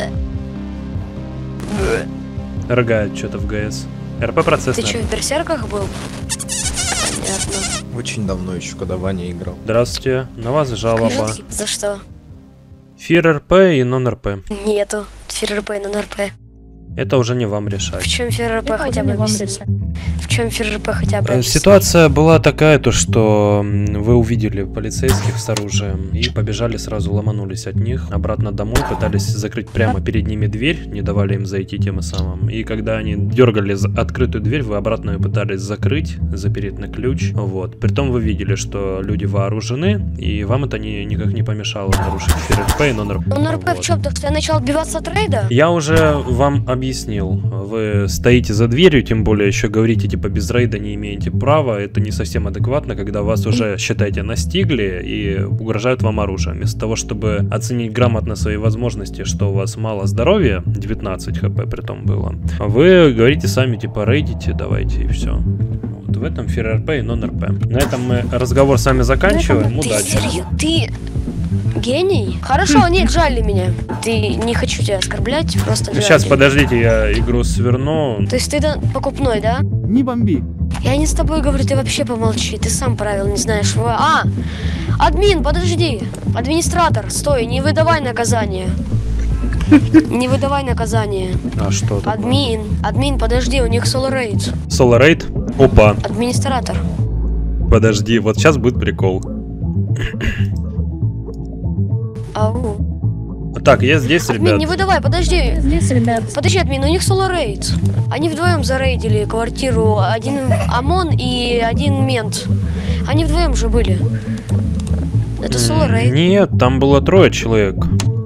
A: Рыгает что-то в ГС. РП процесс.
G: Ты что, в берсерках был? Понятно.
M: Очень давно еще, когда Ваня играл.
A: Здравствуйте, на вас жалоба.
G: За что?
A: Фир РП и нон-РП.
G: Нету. ФРРП на НРП.
A: Это уже не вам
G: В
A: решать.
G: чем ФРРП хотя бы объясните? В чем ФРРП хотя бы
A: Э,
G: объясните?
A: Ситуация была такая, то что м, вы увидели полицейских с оружием и побежали сразу, ломанулись от них обратно домой, пытались закрыть прямо перед ними дверь, не давали им зайти тем и самым. И когда они дергали за открытую дверь, вы обратно ее пытались закрыть, запереть на ключ. Вот. Притом вы видели, что люди вооружены, и вам это не, никак не помешало нарушить ФРРП и нон-РП.
G: Ну НРП в чем? То, что я начал отбиваться от рейда?
A: Я уже вам объяснил. Вы стоите за дверью, тем более еще говорите, типа, без рейда не имеете права. Это не совсем адекватно, когда вас уже, считайте, настигли и угрожают вам оружием. Вместо того, чтобы оценить грамотно свои возможности, что у вас мало здоровья, девятнадцать хп при том было, вы говорите сами, типа, рейдите, давайте, и все. Вот в этом ФРРП и нон-РП. На этом мы разговор с вами заканчиваем.
G: Ты
A: Удачи.
G: серьё- Ты гений? Хорошо, нет, жаль меня. Ты не хочу тебя оскорблять, просто жаль.
A: Сейчас, подождите, я игру сверну.
G: То есть ты да, покупной, да?
L: Не бомби.
G: Я не с тобой говорю, ты вообще помолчи, ты сам правил не знаешь. Вы- А, админ, подожди. Администратор, стой, не выдавай наказание. Не выдавай наказание.
A: А что такое?
G: Админ, админ, подожди, у них соло рейд.
A: Соло рейд? Опа.
G: Администратор.
A: Подожди, вот сейчас будет прикол.
G: Ау.
A: Так, я здесь,
G: Админ,
A: ребят.
G: не выдавай, подожди. Здесь, ребят. Подожди, админ, у них соло рейд. Они вдвоем зарейдили квартиру. Один ОМОН и один мент. Они вдвоем же были. Это соло рейд.
A: Нет, там было трое человек.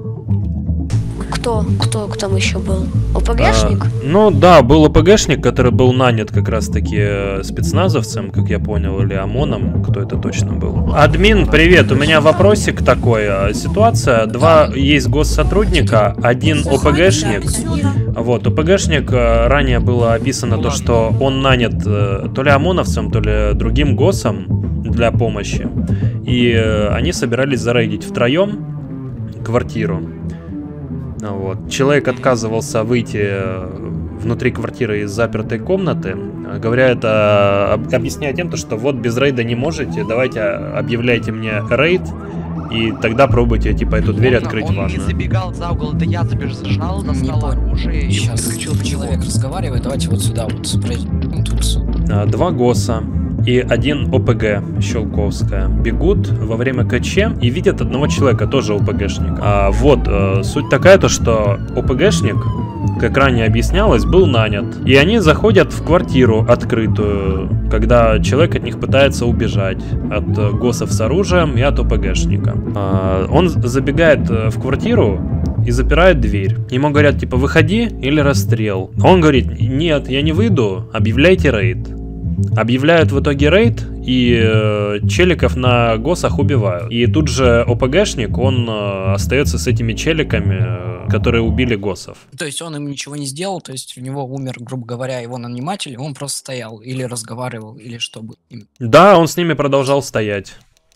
G: Кто? Кто там еще был? ОПГшник?
A: А, ну да, был ОПГшник, который был нанят как раз таки спецназовцем, как я понял, или ОМОНом, кто это точно был. Админ, привет, у меня вопросик такой. Ситуация, два есть госсотрудника, один ОПГшник. Вот, ОПГшник, ранее было описано то, что он нанят то ли ОМОНовцем, то ли другим госсом для помощи. И они собирались зарейдить втроем квартиру. Вот. Человек отказывался выйти внутри квартиры из запертой комнаты, говоря это, объясняя тем, что вот без рейда не можете, давайте объявляйте мне рейд, и тогда пробуйте типа эту дверь открыть
O: он
A: ванную.
O: не забегал за угол, это я забежал, достал оружие и
I: Сейчас
O: подключил
I: человек разговаривает, давайте вот сюда вот пройдем. Тут
A: два ГОСа и один ОПГ Щелковская бегут во время КЧ и видят одного человека, тоже ОПГшник. А, вот, э, суть такая, то что ОПГшник, как ранее объяснялось, был нанят. И они заходят в квартиру открытую, когда человек от них пытается убежать. От ГОСов с оружием и от ОПГшника. А, он забегает в квартиру и запирает дверь. Ему говорят, типа, выходи или расстрел. Он говорит, нет, я не выйду, объявляйте рейд. Объявляют в итоге рейд, и э, челиков на ГОСах убивают. И тут же ОПГшник, он э, остается с этими челиками, э, которые убили ГОСов.
O: То есть он им ничего не сделал, то есть у него умер, грубо говоря, его наниматель, он просто стоял или разговаривал, или что бы.
A: Да, он с ними продолжал стоять.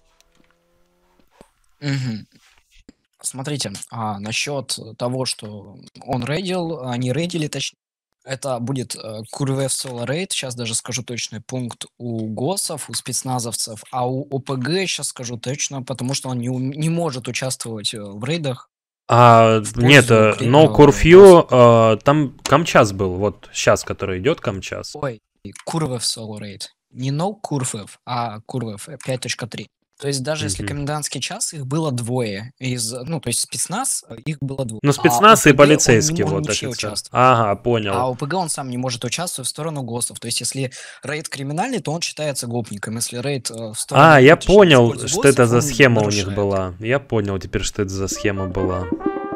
O: Угу. Смотрите, а насчет того, что он рейдил, они рейдили, точнее, это будет э, Курвев Соло Рейд, сейчас даже скажу точный пункт у ГОСов, у спецназовцев, а у ОПГ сейчас скажу точно, потому что он не, не может участвовать в рейдах.
A: А, нет, No Curfew, э, там Камчас был, вот сейчас, который идет Камчас.
O: Ой, Курвев Соло Рейд. Не No Curfew, а Курвев пять точка три. То есть даже mm-hmm. если комендантский час, их было двое. Из, ну, то есть спецназ, их было двое.
A: Ну, спецназ а и полицейский вот офицер. Ага, понял.
O: А ОПГ он сам не может участвовать в сторону ГОСов. То есть если рейд криминальный, то он считается гопником. Если рейд в сторону...
A: А, я понял, что ГОСов, это за схема у них была. Я понял теперь, что это за схема была.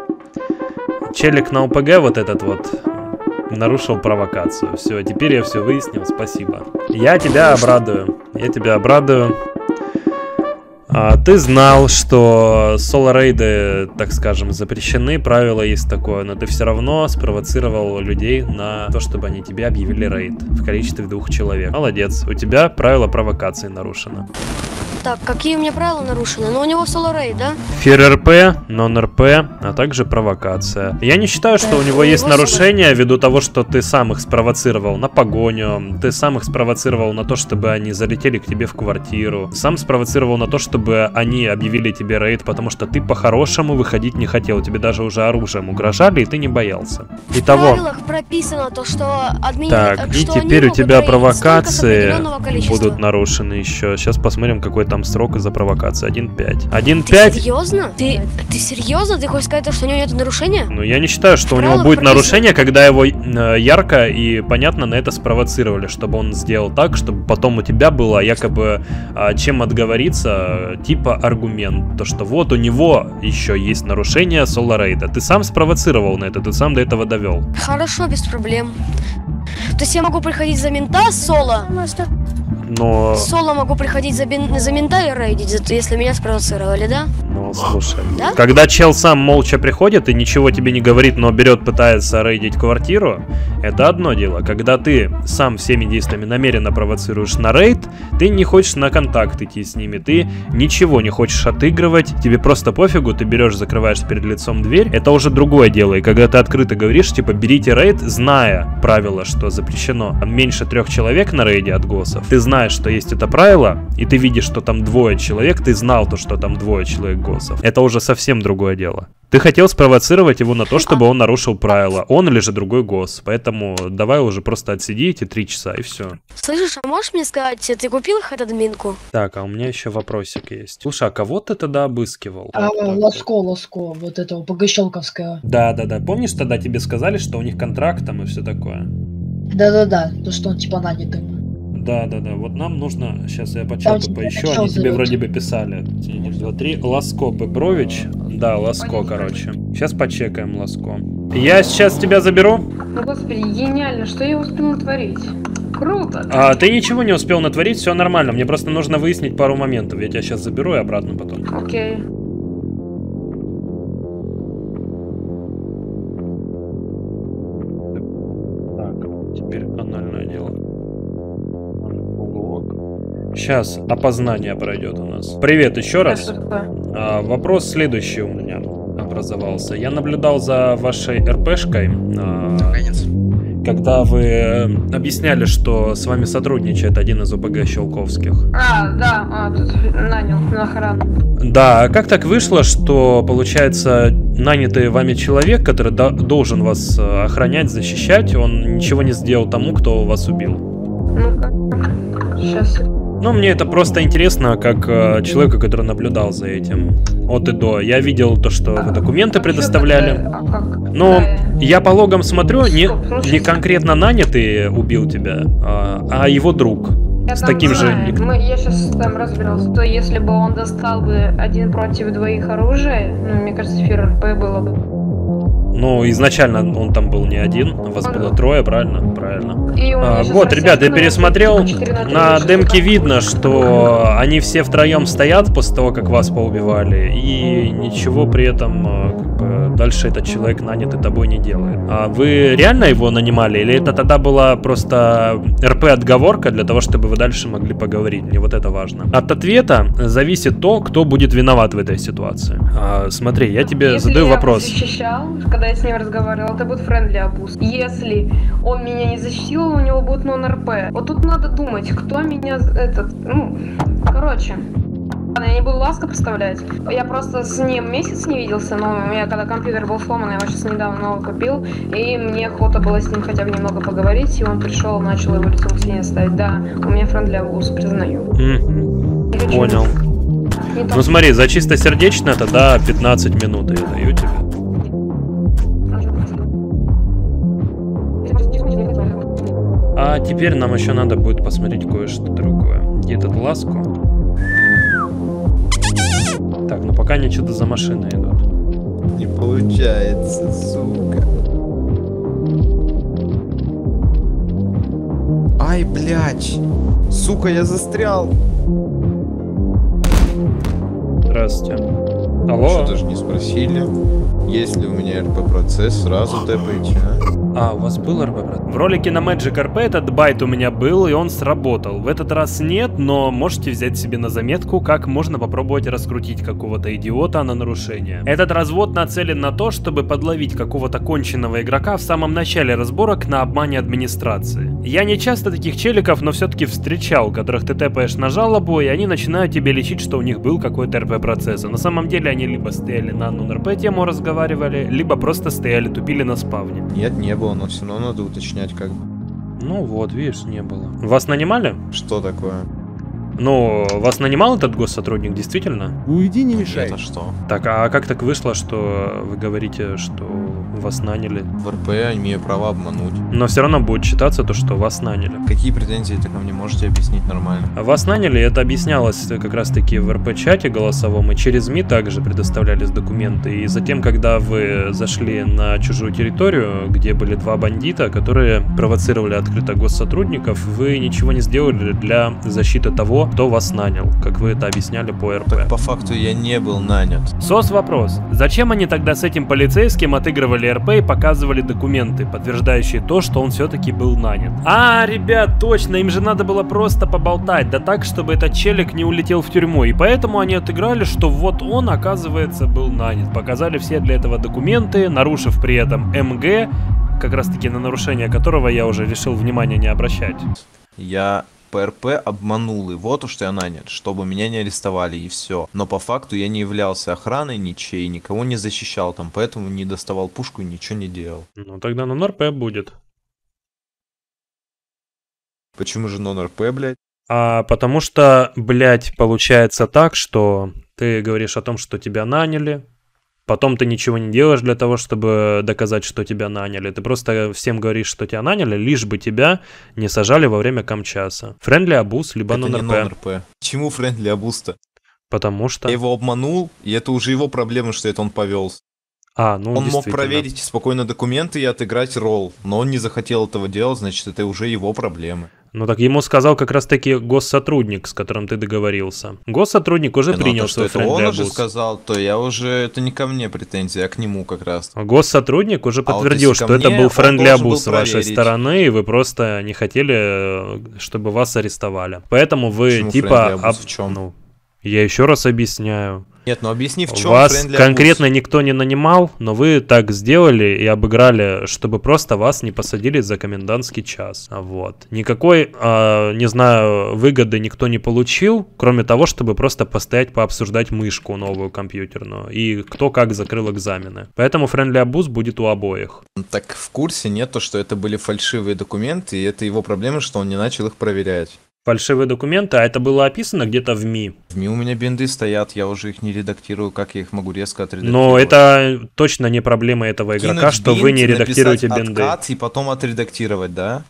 A: Челик на ОПГ вот этот вот нарушил провокацию. Все, теперь я все выяснил, спасибо. Я тебя обрадую. Я тебя обрадую. А, ты знал, что соло-рейды, так скажем, запрещены, правило есть такое, но ты все равно спровоцировал людей на то, чтобы они тебе объявили рейд в количестве двух человек. Молодец, у тебя правило провокации нарушено.
G: Так, какие у меня правила нарушены? Ну, у него соло-рейд, да?
A: Фир-РП, нон-РП, а также провокация. Я не считаю, что да, у него есть нарушения ввиду того, что ты сам их спровоцировал на погоню, ты сам их спровоцировал на то, чтобы они залетели к тебе в квартиру, сам спровоцировал на то, чтобы они объявили тебе рейд, потому что ты по-хорошему выходить не хотел, тебе даже уже оружием угрожали, и ты не боялся. Итого.
G: В правилах прописано то, что админ...
A: Так, и теперь у тебя провокации будут нарушены еще. Сейчас посмотрим, какой там срок из-за провокации. один пять. один пять.
G: Ты серьезно? Ты, ты серьезно? Ты хочешь сказать, что у него нет нарушения?
A: Ну, я не считаю, что у него будет прописано нарушение, когда его э, ярко и понятно на это спровоцировали, чтобы он сделал так, чтобы потом у тебя было якобы э, чем отговориться, типа аргумент, то что вот у него еще есть нарушение соло-рейда. Ты сам спровоцировал на это, ты сам до этого довел.
G: Хорошо, без проблем. То есть я могу приходить за мента соло?
A: Но...
G: Соло могу приходить за, бин... за мента и рейдить, если меня спровоцировали, да?
A: Ну, слушай.
G: Да?
A: Когда чел сам молча приходит и ничего тебе не говорит, но берет, пытается рейдить квартиру, это одно дело. Когда ты сам всеми действиями намеренно провоцируешь на рейд, ты не хочешь на контакт идти с ними, ты ничего не хочешь отыгрывать, тебе просто пофигу, ты берешь, закрываешь перед лицом дверь, это уже другое дело. И когда ты открыто говоришь, типа, берите рейд, зная правило, что запрещено меньше трех человек на рейде от ГОСов, ты знаешь, что есть это правило, и ты видишь, что там двое человек, ты знал то, что там двое человек ГОСов. Это уже совсем другое дело. Ты хотел спровоцировать его на то, чтобы он нарушил правила. Он или же другой ГОС. Поэтому давай уже просто отсиди эти три часа и все.
G: Слышишь, а можешь мне сказать, ты купил их от админку?
A: Так, а у меня еще вопросик есть. Слушай, а кого ты тогда обыскивал?
C: А, вот Ласко, вот. Ласко, вот этого ПГ-щелковская.
A: Да-да-да, помнишь, тогда тебе сказали, что у них контракт там и все такое?
C: Да-да-да, то, что он типа нанятый.
A: Да-да-да, вот нам нужно, сейчас я по чату поищу, они тебе вроде бы писали. один, два, три, Ласко Бебрович. Да, Ласко, короче. Сейчас почекаем Ласко. Я сейчас тебя заберу.
N: Ну, господи, гениально, что я успел натворить? Круто.
A: А, ты ничего не успел натворить, все нормально. Мне просто нужно выяснить пару моментов. Я тебя сейчас заберу и обратно потом.
N: Окей.
A: Так, теперь анальное дело. Сейчас опознание пройдет у нас. Привет еще раз. А, вопрос следующий у меня образовался. Я наблюдал за вашей РПшкой, а, когда вы объясняли, что с вами сотрудничает один из ОПГ Щелковских.
N: А, да, а, тут нанял на охрану.
A: Да, а как так вышло, что, получается, нанятый вами человек, который должен вас охранять, защищать, он ничего не сделал тому, кто вас убил?
N: Ну-ка. Сейчас.
A: Ну, мне это просто интересно, как э, человека, который наблюдал за этим от и до. Я видел то, что вы документы предоставляли. Но я по логам смотрю, не, не конкретно нанятый убил тебя, а, а его друг.
N: Я
A: с
N: там
A: таким
N: знаю.
A: же...
N: Мы, я сейчас там разбирался, то если бы он достал бы один против двоих оружия, ну, мне кажется, ФРП было бы.
A: Ну, изначально он там был не один, вас было трое, правильно? Правильно. А,
N: сейчас
A: вот, ребят, я
N: ну,
A: пересмотрел,
N: четыре на три,
A: на
N: шесть,
A: демке видно, что они все втроем стоят после того, как вас поубивали, и ничего при этом, как бы, дальше этот человек нанятый тобой не делает. А вы реально его нанимали, или это тогда была просто РП-отговорка для того, чтобы вы дальше могли поговорить? Мне вот это важно. От ответа зависит то, кто будет виноват в этой ситуации. А, смотри, я тебе
N: Если
A: задаю
N: я
A: вопрос.
N: защищал, когда я с ним разговаривал, это будет френдли абуз. Если он меня не защитил, у него будет нон-РП. Вот тут надо думать, кто меня этот, ну, короче. Ладно, я не буду ласко представлять. Я просто с ним месяц не виделся, но у меня когда компьютер был сломан, я его сейчас недавно новый купил, и мне охота было с ним хотя бы немного поговорить, и он пришел, начал его лицом к стене ставить. Да, у меня френдли абуз, признаю.
A: Mm-hmm. Понял. Ну смотри, за чистосердечно тогда пятнадцать минут я даю тебе. А теперь нам еще надо будет посмотреть кое-что другое. Где этот ласку? Так, ну пока они что-то за машиной идут.
M: Не получается, сука. Ай, блядь. Сука, я застрял.
A: Здравствуйте. Алло?
M: Что даже не спросили, есть ли у меня РП-процесс, сразу тэпаете, а?
A: А, у вас был РП-процесс? В ролике на Magic эр пи этот байт у меня был, и он сработал. В этот раз нет, но можете взять себе на заметку, как можно попробовать раскрутить какого-то идиота на нарушение. Этот развод нацелен на то, чтобы подловить какого-то конченного игрока в самом начале разборок на обмане администрации. Я не часто таких челиков, но все-таки встречал, которых ты тэпаешь на жалобу, и они начинают тебе лечить, что у них был какой-то РП-процесс. На самом деле они либо стояли на нон-РП тему разговаривали, либо просто стояли тупили на спавне.
M: Нет, не было, но все равно надо уточнять как бы.
A: Ну вот, видишь, не было. Вас нанимали?
M: Что такое?
A: Ну, вас нанимал этот госсотрудник, действительно?
L: Уйди, не мешай.
M: Это что?
A: Так, а как так вышло, что вы говорите, что вас наняли?
M: В РП я имею право обмануть.
A: Но все равно будет считаться то, что вас наняли.
M: Какие претензии ты ко мне можете объяснить нормально?
A: Вас наняли, это объяснялось как раз таки в РП-чате голосовом, и через МИ также предоставлялись документы. И затем, когда вы зашли на чужую территорию, где были два бандита, которые провоцировали открыто госсотрудников, вы ничего не сделали для защиты того, кто вас нанял, как вы это объясняли по РП.
M: Так по факту я не был нанят.
A: Сос вопрос. Зачем они тогда с этим полицейским отыгрывали РП и показывали документы, подтверждающие то, что он все-таки был нанят? А, ребят, точно, им же надо было просто поболтать, да так, чтобы этот челик не улетел в тюрьму. И поэтому они отыграли, что вот он, оказывается, был нанят. Показали все для этого документы, нарушив при этом МГ, как раз таки на нарушение которого я уже решил внимания не обращать.
M: Я... по РП обманул его, то, что я нанят, чтобы меня не арестовали, и все. Но по факту я не являлся охраной ничей, никого не защищал там, поэтому не доставал пушку и ничего не делал.
A: Ну тогда нон-РП будет.
M: Почему же нон-РП, блядь?
A: А потому что, блядь, получается так, что ты говоришь о том, что тебя наняли, потом ты ничего не делаешь для того, чтобы доказать, что тебя наняли. Ты просто всем говоришь, что тебя наняли, лишь бы тебя не сажали во время камчаса. Френдли абуз, либо
M: это
A: нон-РП.
M: Не нон-РП. Почему френдли абуз-то?
A: Потому что...
M: Я его обманул, и это уже его проблема, что это он повелся.
A: А, ну,
M: он мог проверить спокойно документы и отыграть ролл, но он не захотел этого делать, значит, это уже его проблемы.
A: Ну так ему сказал как раз таки госсотрудник, с которым ты договорился. Госсотрудник уже
M: ну,
A: принял
M: то,
A: свой
M: что
A: френдли
M: он
A: абуз.
M: уже сказал, то я уже, это не ко мне претензии, а к нему как раз.
A: Госсотрудник уже подтвердил, а вот что это был френдли абуз с вашей стороны, и вы просто не хотели, чтобы вас арестовали. Поэтому вы
M: Почему
A: типа...
M: Об... в чем?
A: Ну, Я еще раз объясняю.
M: Нет, ну объясни, в чем
A: вас
M: friendly
A: конкретно
M: abuse?
A: Никто не нанимал, но вы так сделали и обыграли, чтобы просто вас не посадили за комендантский час. Вот. Никакой, э, не знаю, выгоды никто не получил, кроме того, чтобы просто постоять пообсуждать мышку новую компьютерную и кто как закрыл экзамены. Поэтому friendly abuse будет у обоих.
M: Так в курсе нету, что это были фальшивые документы, и это его проблема, что он не начал их проверять.
A: Фальшивые документы, а это было описано где-то в МИ.
M: В МИ у меня бинды стоят, я уже их не редактирую, как я их могу резко отредактировать?
A: Но это точно не проблема этого игрока,
M: Кинуть
A: что
M: бинд,
A: вы не редактируете бинды.
M: Откат и потом отредактировать, да?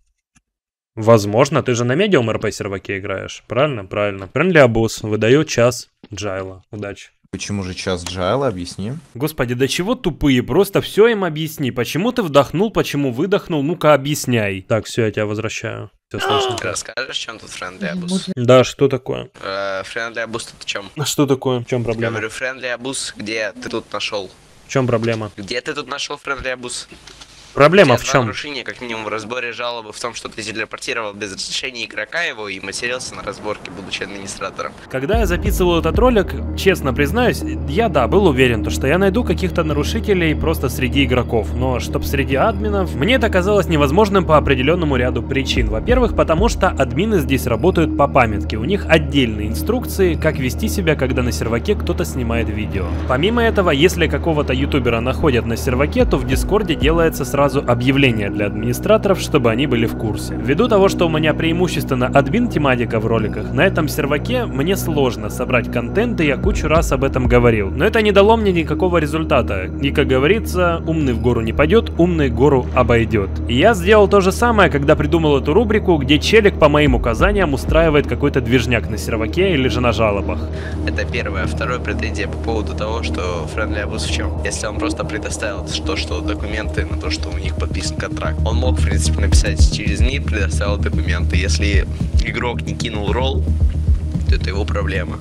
A: Возможно, ты же на медиум РП серваке играешь, правильно? Правильно. Friendly abuse выдает час Джайла. Удачи.
M: Почему же час Джайла? Объясни.
A: Господи, до чего тупые? Просто все им объясни. Почему ты вдохнул, почему выдохнул? Ну-ка объясняй. Так, все, я тебя возвращаю. Все слышно.
P: Расскажешь, в чем тут friendly abuse?
A: Да, что такое?
P: Uh, friendly abuse тут в чем?
A: А что такое? В чем
P: Я
A: проблема?
P: говорю, friendly abuse, где ты тут нашел?
A: В чем проблема?
P: Где ты тут нашел friendly abuse?
A: Проблема в
P: два
A: чем?
P: нарушения, как минимум, в разборе жалобы в том, что ты телепортировал без разрешения игрока его и матерился на разборке, будучи администратором.
A: Когда я записывал этот ролик, честно признаюсь, я, да, был уверен, то, что я найду каких-то нарушителей просто среди игроков, но чтоб среди админов, мне это казалось невозможным по определенному ряду причин. Во-первых, потому что админы здесь работают по памятке, у них отдельные инструкции, как вести себя, когда на серваке кто-то снимает видео. Помимо этого, если какого-то ютубера находят на серваке, то в дискорде делается сразу объявление для администраторов, чтобы они были в курсе. Ввиду того, что у меня преимущественно админ-тематика в роликах, на этом серваке мне сложно собрать контент, и я кучу раз об этом говорил. Но это не дало мне никакого результата. И, как говорится, умный в гору не пойдет, умный гору обойдет. И я сделал то же самое, когда придумал эту рубрику, где челик по моим указаниям устраивает какой-то движняк на серваке или же на жалобах.
P: Это первое. Второе претензия по поводу того, что friendly abuse в чем? Если он просто предоставил то, что документы на то, что у них подписан контракт. Он мог, в принципе, написать через МИД, предоставил документы. Если игрок не кинул ролл, то это его проблема.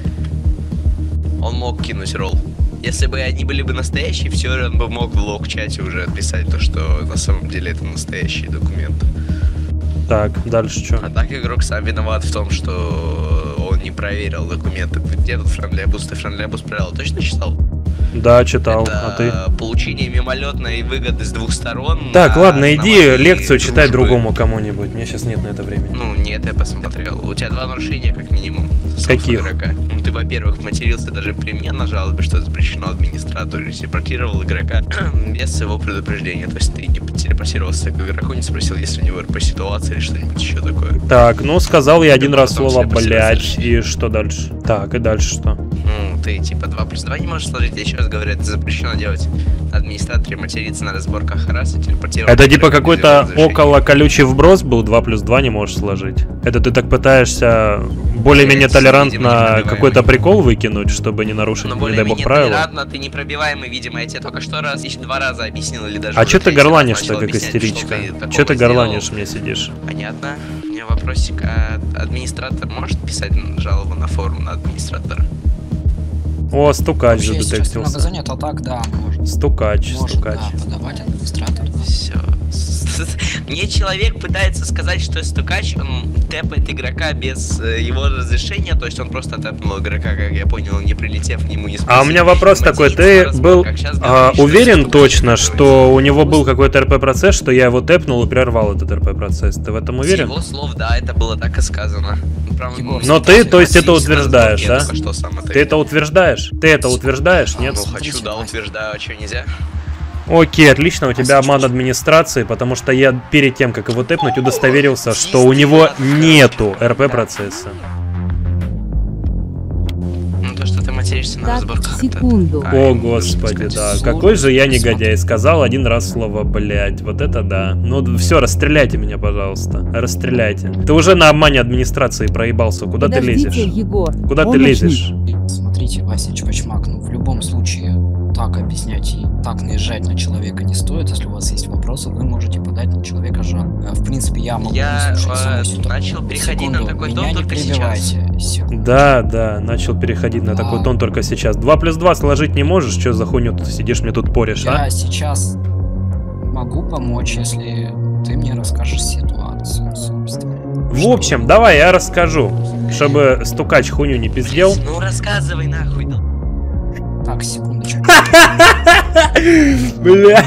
P: Он мог кинуть ролл. Если бы они были бы настоящие, в теории он бы мог в лог-чате уже отписать то, что на самом деле это настоящие документы.
A: Так, дальше что?
P: А так игрок сам виноват в том, что он не проверил документы. Где тут friendly abuse? Ты friendly abuse правила точно читал?
A: Да, читал.
P: Это
A: а ты?
P: Получение мимолетной выгоды с двух сторон.
A: Так,
P: на,
A: ладно, иди
P: на
A: лекцию
P: дружбы.
A: читай другому кому-нибудь. Мне сейчас нет на это времени.
P: Ну, нет, я посмотрел. У тебя два нарушения, как минимум.
A: Каких?
P: Игрока. Ну, ты, во-первых, матерился даже при мне на жалобе, что запрещено администратору, и телепортировал игрока без его предупреждения. То есть ты не телепортировался к игроку, не спросил, есть ли у него эр пэ ситуация или что-нибудь еще такое.
A: Так, ну сказал я один раз слово блять, и что дальше? Так, и дальше что?
P: Ну, ты типа два плюс два не можешь сложить, я еще раз говорю, это запрещено делать. Администраторе материться на разборках раз и телепортировать.
A: Это типа какой-то около колючий вброс был, два плюс два не можешь сложить. Это ты так пытаешься более-менее толерантно какой-то прикол выкинуть, чтобы не нарушить,
P: но
A: не дай бог,
P: более-менее
A: правила?
P: толерантно, ты непробиваемый, видимо, я тебе только что раз, еще два раза объяснил, или даже...
A: А что ты
P: третий раз
A: горланишь-то,
P: начал
A: как
P: объяснять,
A: истеричка?
P: что ты такого
A: Че ты
P: сделал.
A: горланишь, мне сидишь?
P: Понятно. У меня вопросик, а администратор может писать жалобу на форум на администратора?
A: О, стукач
O: Вообще, если сейчас много
A: задетектился.
O: занят, а так, да, может.
A: Стукач,
O: Может,
A: стукач.
O: да, подавать администратору. Да.
P: Все. Мне человек пытается сказать, что стукач, он тэпает игрока без э, его разрешения, то есть он просто тэпнул игрока, как я понял, не прилетев к нему, не спросив.
A: А у меня вопрос такой, ты был а, уверен точно, что у него был какой-то эр пэ процесс, что я его тэпнул и прервал этот эр пэ процесс? Ты в этом уверен?
P: С его слов, да, это было так и сказано.
A: Но ты, то есть, это утверждаешь, да? Ты это утверждаешь? Ты это утверждаешь, нет?
P: Ну, хочу, да, утверждаю, а что нельзя?
A: Окей, отлично, у тебя обман администрации, потому что я перед тем, как его тэпнуть, удостоверился, что у него нету эр пэ процесса.
P: Ну, то, что ты материшься на разборках,
B: секунду.
P: это...
A: О, господи, да. Какой же я негодяй. Сказал один раз слово блять. Вот это да. Ну все, расстреляйте меня, пожалуйста. Расстреляйте. Ты уже на обмане администрации проебался. Куда
B: Подождите,
A: ты лезешь?
B: Егор.
A: Куда ты
B: Помощник.
A: лезешь?
O: Смотрите, Вася Чпачмак, ну в любом случае так объяснять и так наезжать на человека не стоит. Если у вас есть вопросы, вы можете подать на человека жалобу. В принципе, я могу
P: Я
O: выслушать саму
P: э,
O: ситуацию.
P: начал переходить
O: Секунду,
P: на такой
O: меня
P: тон
O: не
P: только
O: перебивайте.
P: сейчас.
O: Секунду.
A: Да, да, начал переходить на
O: А.
A: такой тон только сейчас. Два плюс два сложить не можешь? Что за хуйню тут сидишь, мне тут порешь,
O: Я
A: а?
O: сейчас могу помочь, если ты мне расскажешь ситуацию, собственно.
A: В общем, давай я расскажу. чтобы стукач хуйню не пиздел.
P: Ну рассказывай нахуй.
O: Так, секундочку.
A: Бля.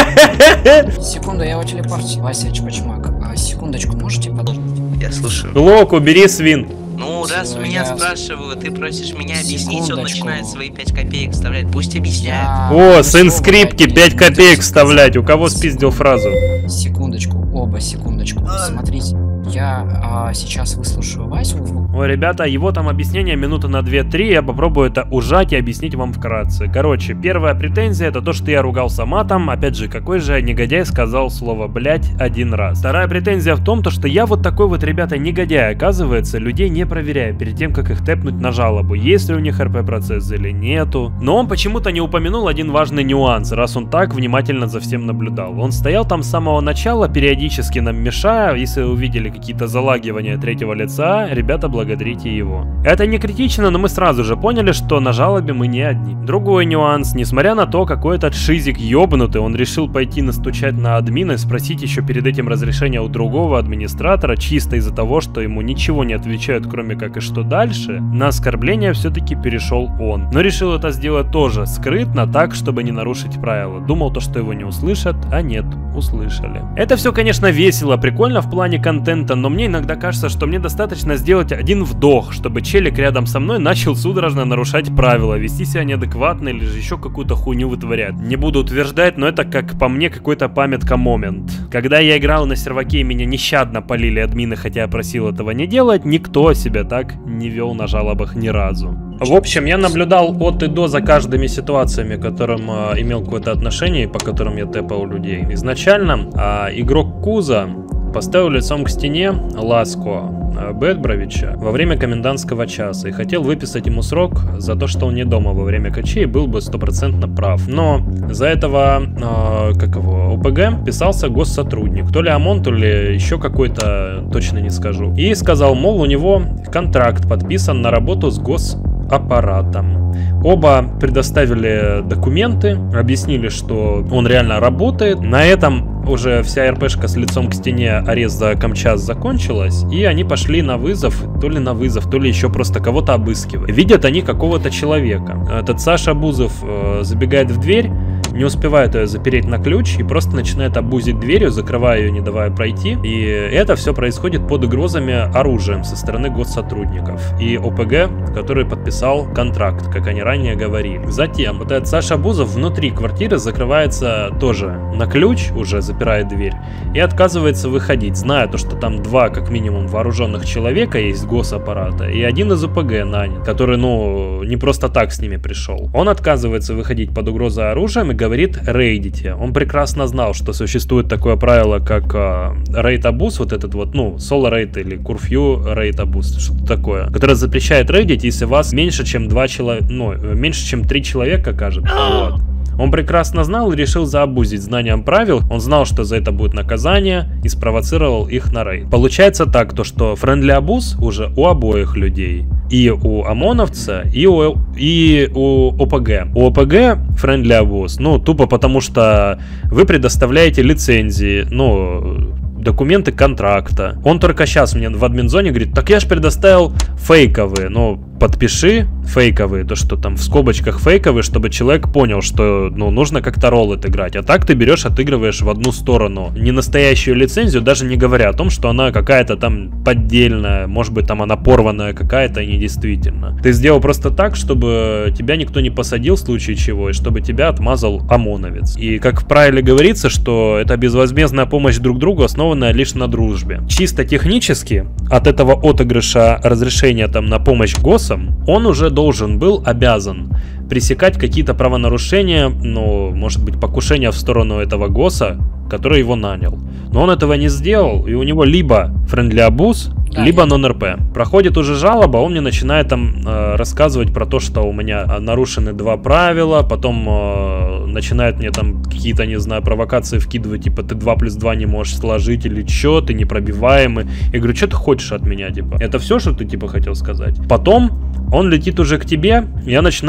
O: Секунду, я его телепортирую. Вася Чпачмак. А, секундочку, можете подождать?
P: Я слушаю.
A: Лок, убери свин.
P: Ну, раз у меня
O: я...
P: спрашивают, ты просишь меня объяснить, он начинает свои пять копеек вставлять. Пусть объясняет.
A: О, сын скрипки, пять копеек вставлять. У кого спиздил фразу?
O: Секундочку, оба, секундочку. Смотрите, я а, сейчас выслушаю Васю.
A: Ой, ребята, его там объяснение минуты на две-три. Я попробую это ужать и объяснить вам вкратце. Короче, первая претензия — это то, что я ругался матом. Опять же, какой же негодяй сказал слово «блять» один раз. Вторая претензия в том, то, что я вот такой вот, ребята, негодяй. Оказывается, людей не проверяю перед тем, как их тэпнуть на жалобу, есть ли у них РП-процесс или нету. Но он почему-то не упомянул один важный нюанс, раз он так внимательно за всем наблюдал. Он стоял там с самого начала, периодически нам мешая. Если увидели какие-то залагивания третьего лица, ребята, благодарите его. Это не критично, но мы сразу же поняли, что на жалобе мы не одни. Другой нюанс, несмотря на то, какой этот шизик ёбнутый, он решил пойти настучать на админа и спросить еще перед этим разрешения у другого администратора, чисто из-за того, что ему ничего не отвечают, кроме как и что дальше, на оскорбление все-таки перешел он. Но решил это сделать тоже скрытно, так, чтобы не нарушить правила. Думал то, что его не услышат, а нет, услышали. Это все, конечно, весело, прикольно в плане контента, но мне иногда кажется, что мне достаточно сделать один вдох, чтобы челик рядом со мной начал судорожно нарушать правила, вести себя неадекватно или же еще какую-то хуйню вытворять. Не буду утверждать, но это, как по мне, какой-то памятка момент. Когда я играл на серваке и меня нещадно полили админы, хотя я просил этого не делать, никто себя так не вел на жалобах ни разу. В общем, я наблюдал от и до за каждыми ситуациями, к которым э, имел какое-то отношение и по которым я тэпал людей. Изначально э, игрок Куза поставил лицом к стене Ласко Бэтбровича во время комендантского часа и хотел выписать ему срок за то, что он не дома во время качей, был бы стопроцентно прав. Но за этого, э, как его, ОПГ писался госсотрудник, то ли ОМОН, то ли еще какой-то, точно не скажу. И сказал, мол, у него контракт подписан на работу с госаппаратом. Оба предоставили документы, объяснили, что он реально работает. На этом уже вся РПшка с лицом к стене арест за Камчас закончилась, и они пошли на вызов, то ли на вызов, то ли еще просто кого-то обыскивать. Видят они какого-то человека. Этот Саша Бузов э, забегает в дверь, не успевает ее запереть на ключ и просто начинает обузить дверью, закрывая ее, не давая пройти. И это все происходит под угрозами оружием со стороны госсотрудников и ОПГ, который подписал контракт, как они ранее говорили. Затем вот этот Саша Бузов внутри квартиры закрывается тоже на ключ, уже запирает дверь, и отказывается выходить, зная то, что там два как минимум вооруженных человека есть госаппарата и один из ОПГ нанят, который, ну, не просто так с ними пришел. Он отказывается выходить под угрозой оружием и говорит рейдите. Он прекрасно знал, что существует такое правило, как э, рейд-абуз, вот этот вот, ну, соло-рейд или курфью рейд-абуз, что-то такое, которое запрещает рейдить, если вас меньше, чем два человека, ну, меньше, чем три человека, кажется, вот. Он прекрасно знал и решил заобузить знанием правил. Он знал, что за это будет наказание, и спровоцировал их на рейд. Получается так, то что френдли абуз уже у обоих людей. И у ОМОНовца, и у, и у ОПГ. У ОПГ френдли абуз, ну, тупо потому что вы предоставляете лицензии, ну, документы контракта. Он только сейчас мне в админзоне говорит, так я ж предоставил фейковые, ну, подпиши фейковые, то что там в скобочках фейковые, чтобы человек понял, что, ну, нужно как-то ролл отыграть. А так ты берешь, отыгрываешь в одну сторону не настоящую лицензию, даже не говоря о том, что она какая-то там поддельная, может быть, там она порванная какая-то и недействительна. Ты сделал просто так, чтобы тебя никто не посадил в случае чего, и чтобы тебя отмазал ОМОНовец. И как в правиле говорится, что это безвозмездная помощь друг другу, основанная лишь на дружбе. Чисто технически от этого отыгрыша разрешения там на помощь госам он уже должен был, обязан пресекать какие-то правонарушения, ну, может быть, покушения в сторону этого ГОСа, который его нанял. Но он этого не сделал, и у него либо френдли абуз, либо нон-РП. Проходит уже жалоба, он мне начинает там э, рассказывать про то, что у меня нарушены два правила, потом э, начинает мне там какие-то, не знаю, провокации вкидывать, типа, ты два плюс два не можешь сложить, или чё, ты непробиваемый. Я говорю, что ты хочешь от меня, типа? Это все, что ты, типа, хотел сказать? Потом он летит уже к тебе, я начинаю говорить про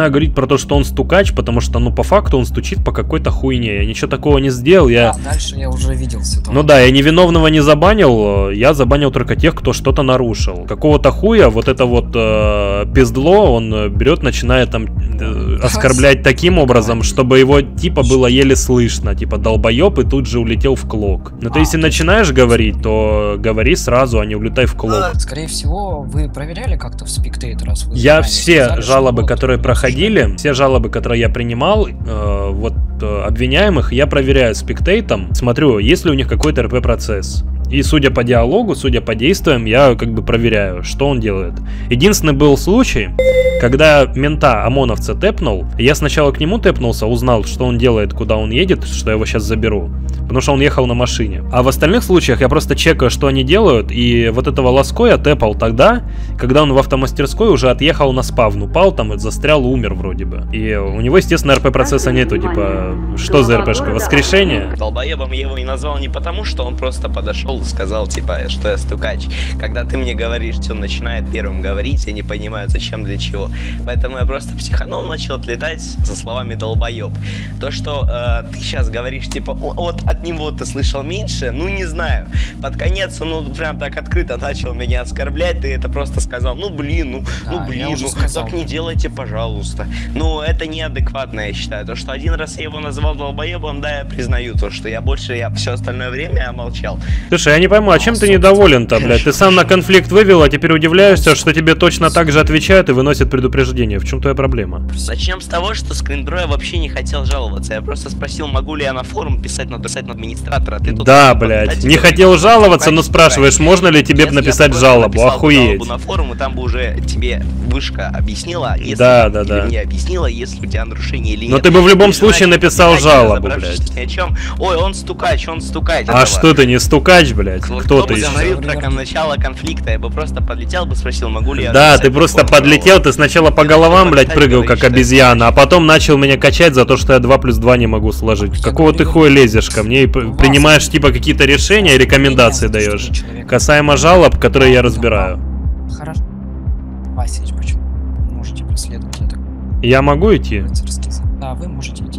A: про то, что он стукач, потому что, ну, по факту он стучит по какой-то хуйне. Я ничего такого не сделал, я...
O: Да, дальше я уже видел ситуацию.
A: Ну да, я невиновного не забанил, я забанил только тех, кто что-то нарушил. Какого-то хуя вот это вот э, пиздло, он берет, начинает там э, оскорблять таким образом, чтобы его типа было еле слышно, типа долбоеб, и тут же улетел в клок. Но ты если начинаешь говорить, то говори сразу, а не улетай в клок.
O: Скорее всего, вы проверяли как-то в Spectator, раз вы
A: Я все сказали, жалобы, вот, которые проходили, все жалобы, которые я принимал, э, вот э, обвиняемых, я проверяю спектейтом, смотрю, есть ли у них какой-то эр пэ-процесс. И судя по диалогу, судя по действиям, я как бы проверяю, что он делает. Единственный был случай, когда мента ОМОНовца тэпнул, я сначала к нему тэпнулся, узнал, что он делает, куда он едет, что я его сейчас заберу, потому что он ехал на машине. А в остальных случаях я просто чекаю, что они делают, и вот этого Ласко я тэпал тогда, когда он в автомастерской уже отъехал на спавн, упал там и застрял, умер вроде бы. И у него, естественно, эр пэ-процесса нету, типа, что за эр пэ-шка, воскрешение?
P: Долбоебом я его и назвал не потому, что он просто подошел сказал, типа, что я стукач. Когда ты мне говоришь, что он начинает первым говорить, я не понимаю, зачем, для чего. Поэтому я просто психанул, начал отлетать со словами долбоеб. То, что э, ты сейчас говоришь, типа, вот от него ты слышал меньше, ну, не знаю. Под конец он, ну, прям так открыто начал меня оскорблять, ты это просто сказал, ну, блин, ну, да, ну, блин, ну, так не делайте, пожалуйста. Ну, это неадекватно, я считаю. То, что один раз я его называл долбоебом, да, я признаю то, что я больше, я все остальное время я молчал.
A: Слушай, я не пойму, а чем ты недоволен-то, блядь? Ты сам на конфликт вывел, а теперь удивляешься, что тебе точно так же отвечают и выносят предупреждение. В чем твоя проблема?
P: Начнем с того, что Скринбро я вообще не хотел жаловаться. Я просто спросил, могу ли я на форум писать, написать на администратора. Ты
A: да, блядь. Не хотел жаловаться, но спрашиваешь, можно ли тебе написать жалобу? Охуеть.
P: На форум, и там бы уже тебе вышка объяснила, если
A: да, да, да.
P: не объяснила, если у тебя нарушение или нет.
A: Но ты бы в любом случае написал жалобу, блядь.
P: Ни о чем. Ой, он стукач, он стукач.
A: А что ты не стукач, блядь? Кто ты еще?
P: Говорил про начало конфликта, я бы просто подлетел бы, спросил, могу ли я...
A: Да, ты просто подлетел, ты сначала по головам, блядь, прыгал, как обезьяна, а потом начал меня качать за то, что я два плюс два не могу сложить. Какого ты хуя лезешь ко мне и принимаешь, типа, какие-то решения и рекомендации даешь, касаемо жалоб, которые я разбираю.
O: Хорошо. Василич, почему? Можете преследовать это.
A: Я могу идти?
O: Да, вы можете идти.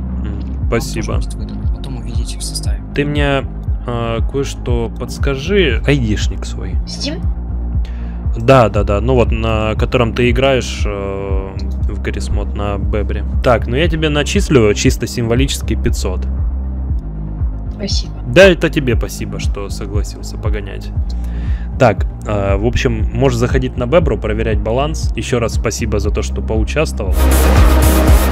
A: Спасибо.
O: Потом увидите в составе.
A: Ты мне... А, кое-что подскажи. Айдишник свой.
C: Steam?
A: Да, да, да. Ну вот, на котором ты играешь э, в Гаррисмод на Бебре. Так, ну я тебе начислю чисто символически пятьсот.
C: Спасибо.
A: Да, это тебе спасибо, что согласился погонять. Так, э, в общем, можешь заходить на Бебру, проверять баланс. Еще раз спасибо за то, что поучаствовал.